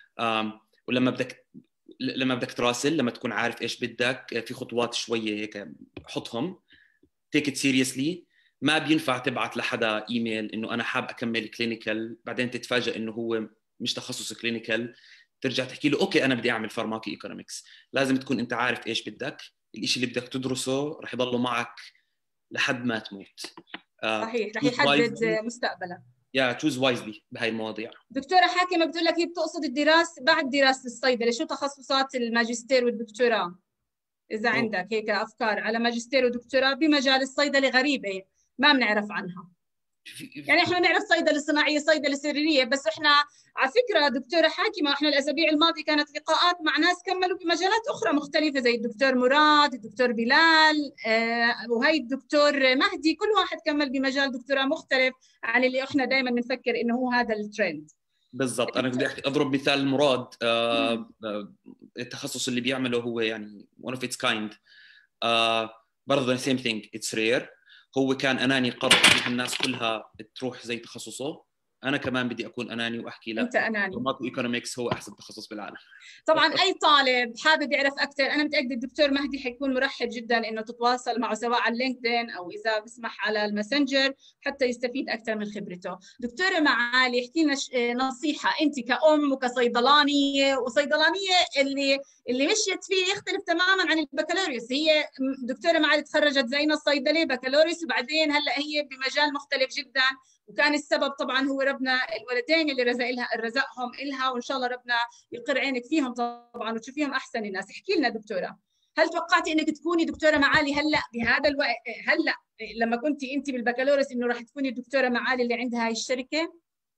ولما بدك لما بدك تراسل لما تكون عارف ايش بدك في خطوات شويه هيك حطهم، تيك ات سيريسلي. ما بينفع تبعت لحدا ايميل انه انا حاب اكمل كلينيكال بعدين تتفاجئ انه هو مش تخصص كلينيكال، ترجع تحكي له اوكي انا بدي اعمل فارماكو ايكونومكس. لازم تكون انت عارف ايش بدك، الشيء اللي بدك تدرسه رح يضله معك لحد ما تموت. صحيح، رح يحدد مستقبلك. يا تشوز وايزلي بهاي المواضيع. دكتوره حاكمه بتقول لك هي بتقصد الدراسه بعد دراسه الصيدله، شو تخصصات الماجستير والدكتوراه؟ اذا أوه. عندك هيك افكار على ماجستير ودكتوراه بمجال الصيدله غريبه ما بنعرف عنها. يعني احنا نعرف صيدله صناعيه، صيدله سريريه، بس احنا على فكره دكتوره حاكمه احنا الاسابيع الماضيه كانت لقاءات مع ناس كملوا بمجالات اخرى مختلفه زي الدكتور مراد، الدكتور بلال، آه وهي الدكتور مهدي، كل واحد كمل بمجال دكتوراه مختلف عن اللي احنا دائما بنفكر انه هو هذا الترند. بالضبط. انا بدي اضرب مثال مراد. آه التخصص اللي بيعمله هو يعني one of its kind. آه برضه the same thing it's rare. هو كان اناني قرر الناس كلها تروح زي تخصصه، انا كمان بدي اكون اناني واحكي لا انت اناني. فارماكو ايكونومكس هو احسن تخصص بالعالم. طبعا اي طالب حابب يعرف اكثر انا متاكد الدكتور مهدي حيكون مرحب جدا انه تتواصل معه سواء على لينكدين او اذا بسمح على الماسنجر حتى يستفيد اكثر من خبرته. دكتوره معالي احكي لنا نصيحه انت كأم وكصيدلانيه، وصيدلانيه اللي اللي مشيت فيه يختلف تماما عن البكالوريوس. هي دكتوره معالي تخرجت زينا الصيدله بكالوريوس وبعدين هلا هي بمجال مختلف جدا، وكان السبب طبعا هو ربنا الولدين اللي رزق لها رزقهم إلها، وان شاء الله ربنا يقر عينك فيهم طبعا وتشوفيهم احسن الناس. احكي لنا دكتوره، هل توقعتي انك تكوني دكتوره معالي هلا بهذا الوقت، هلا لما كنتي انت بالبكالوريوس انه راح تكوني دكتوره معالي اللي عندها هاي الشركه؟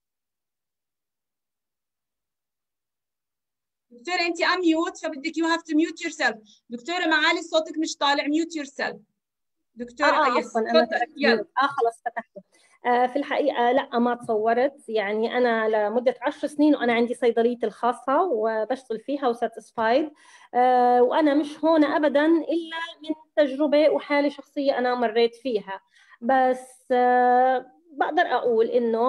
دكتوره انت ام ميوت فبدك يو هاف تو ميوت يور سيلف. دكتوره معالي صوتك مش طالع، ميوت يور سيلف. دكتوره اه يس تفضل. يلا اه خلص فتحته. آه في الحقيقة لا ما تصورت، يعني أنا لمدة عشر سنين وأنا عندي صيدليتي الخاصة وبشتغل فيها وساتسفايد، آه وأنا مش هون أبدا إلا من تجربة وحالة شخصية أنا مريت فيها. بس آه بقدر أقول إنه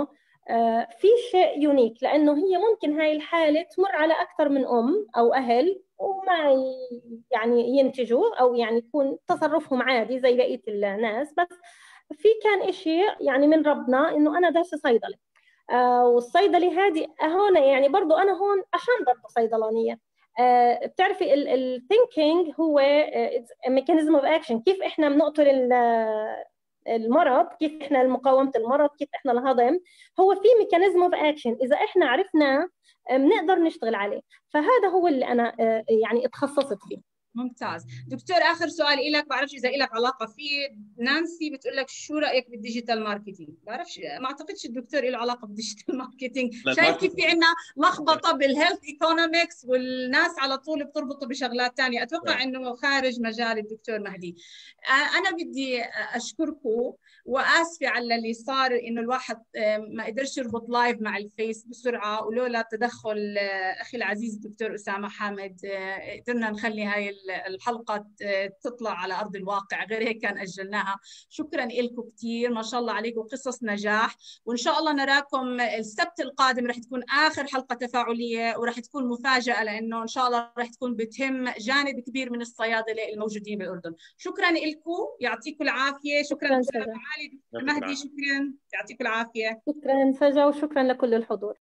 في شيء يونيك، لأنه هي ممكن هاي الحالة تمر على أكثر من أم أو أهل وما يعني ينتجوا أو يعني يكون تصرفهم عادي زي بقية الناس، بس في كان إشي يعني من ربنا إنه أنا دارسة صيدلة. آه والصيدلي هذه هون يعني برضو أنا هون عشان برضو صيدلانية. آه بتعرفي الثينكينج هو ميكانيزم اوف اكشن، كيف احنا بنقتل المرض، كيف احنا مقاومة المرض، كيف احنا الهضم، هو في ميكانيزم اوف اكشن اذا احنا عرفناه بنقدر نشتغل عليه. فهذا هو اللي انا يعني اتخصصت فيه. ممتاز. دكتور آخر سؤال لك، بعرفش إذا لك علاقة فيه. نانسي بتقول لك شو رأيك بالديجيتال ماركتينج؟ بعرفش، ما أعتقدش الدكتور له علاقة بالديجيتال ماركتينج. شايف كيف في عندنا لخبطة بالهيلث ايكونومكس والناس على طول بتربطه بشغلات ثانية. أتوقع إنه خارج مجال الدكتور مهدي. أنا بدي أشكركم وآسفة على اللي صار، إنه الواحد ما قدرش يربط لايف مع الفيس بسرعة، ولولا تدخل أخي العزيز الدكتور أسامة حامد قدرنا نخلي هاي الحلقة تطلع على أرض الواقع، غير هيك كان أجلناها. شكرا لكم كثير، ما شاء الله عليكم، قصص نجاح. وإن شاء الله نراكم السبت القادم، رح تكون آخر حلقة تفاعلية ورح تكون مفاجأة، لأنه إن شاء الله رح تكون بتهم جانب كبير من الصيادلة الموجودين بالأردن. شكرا لكم، يعطيكم العافية. شكرا دكتور معالي دكتور مهدي، شكرا، يعطيكم العافية. شكرا سجا، وشكرا لكل الحضور.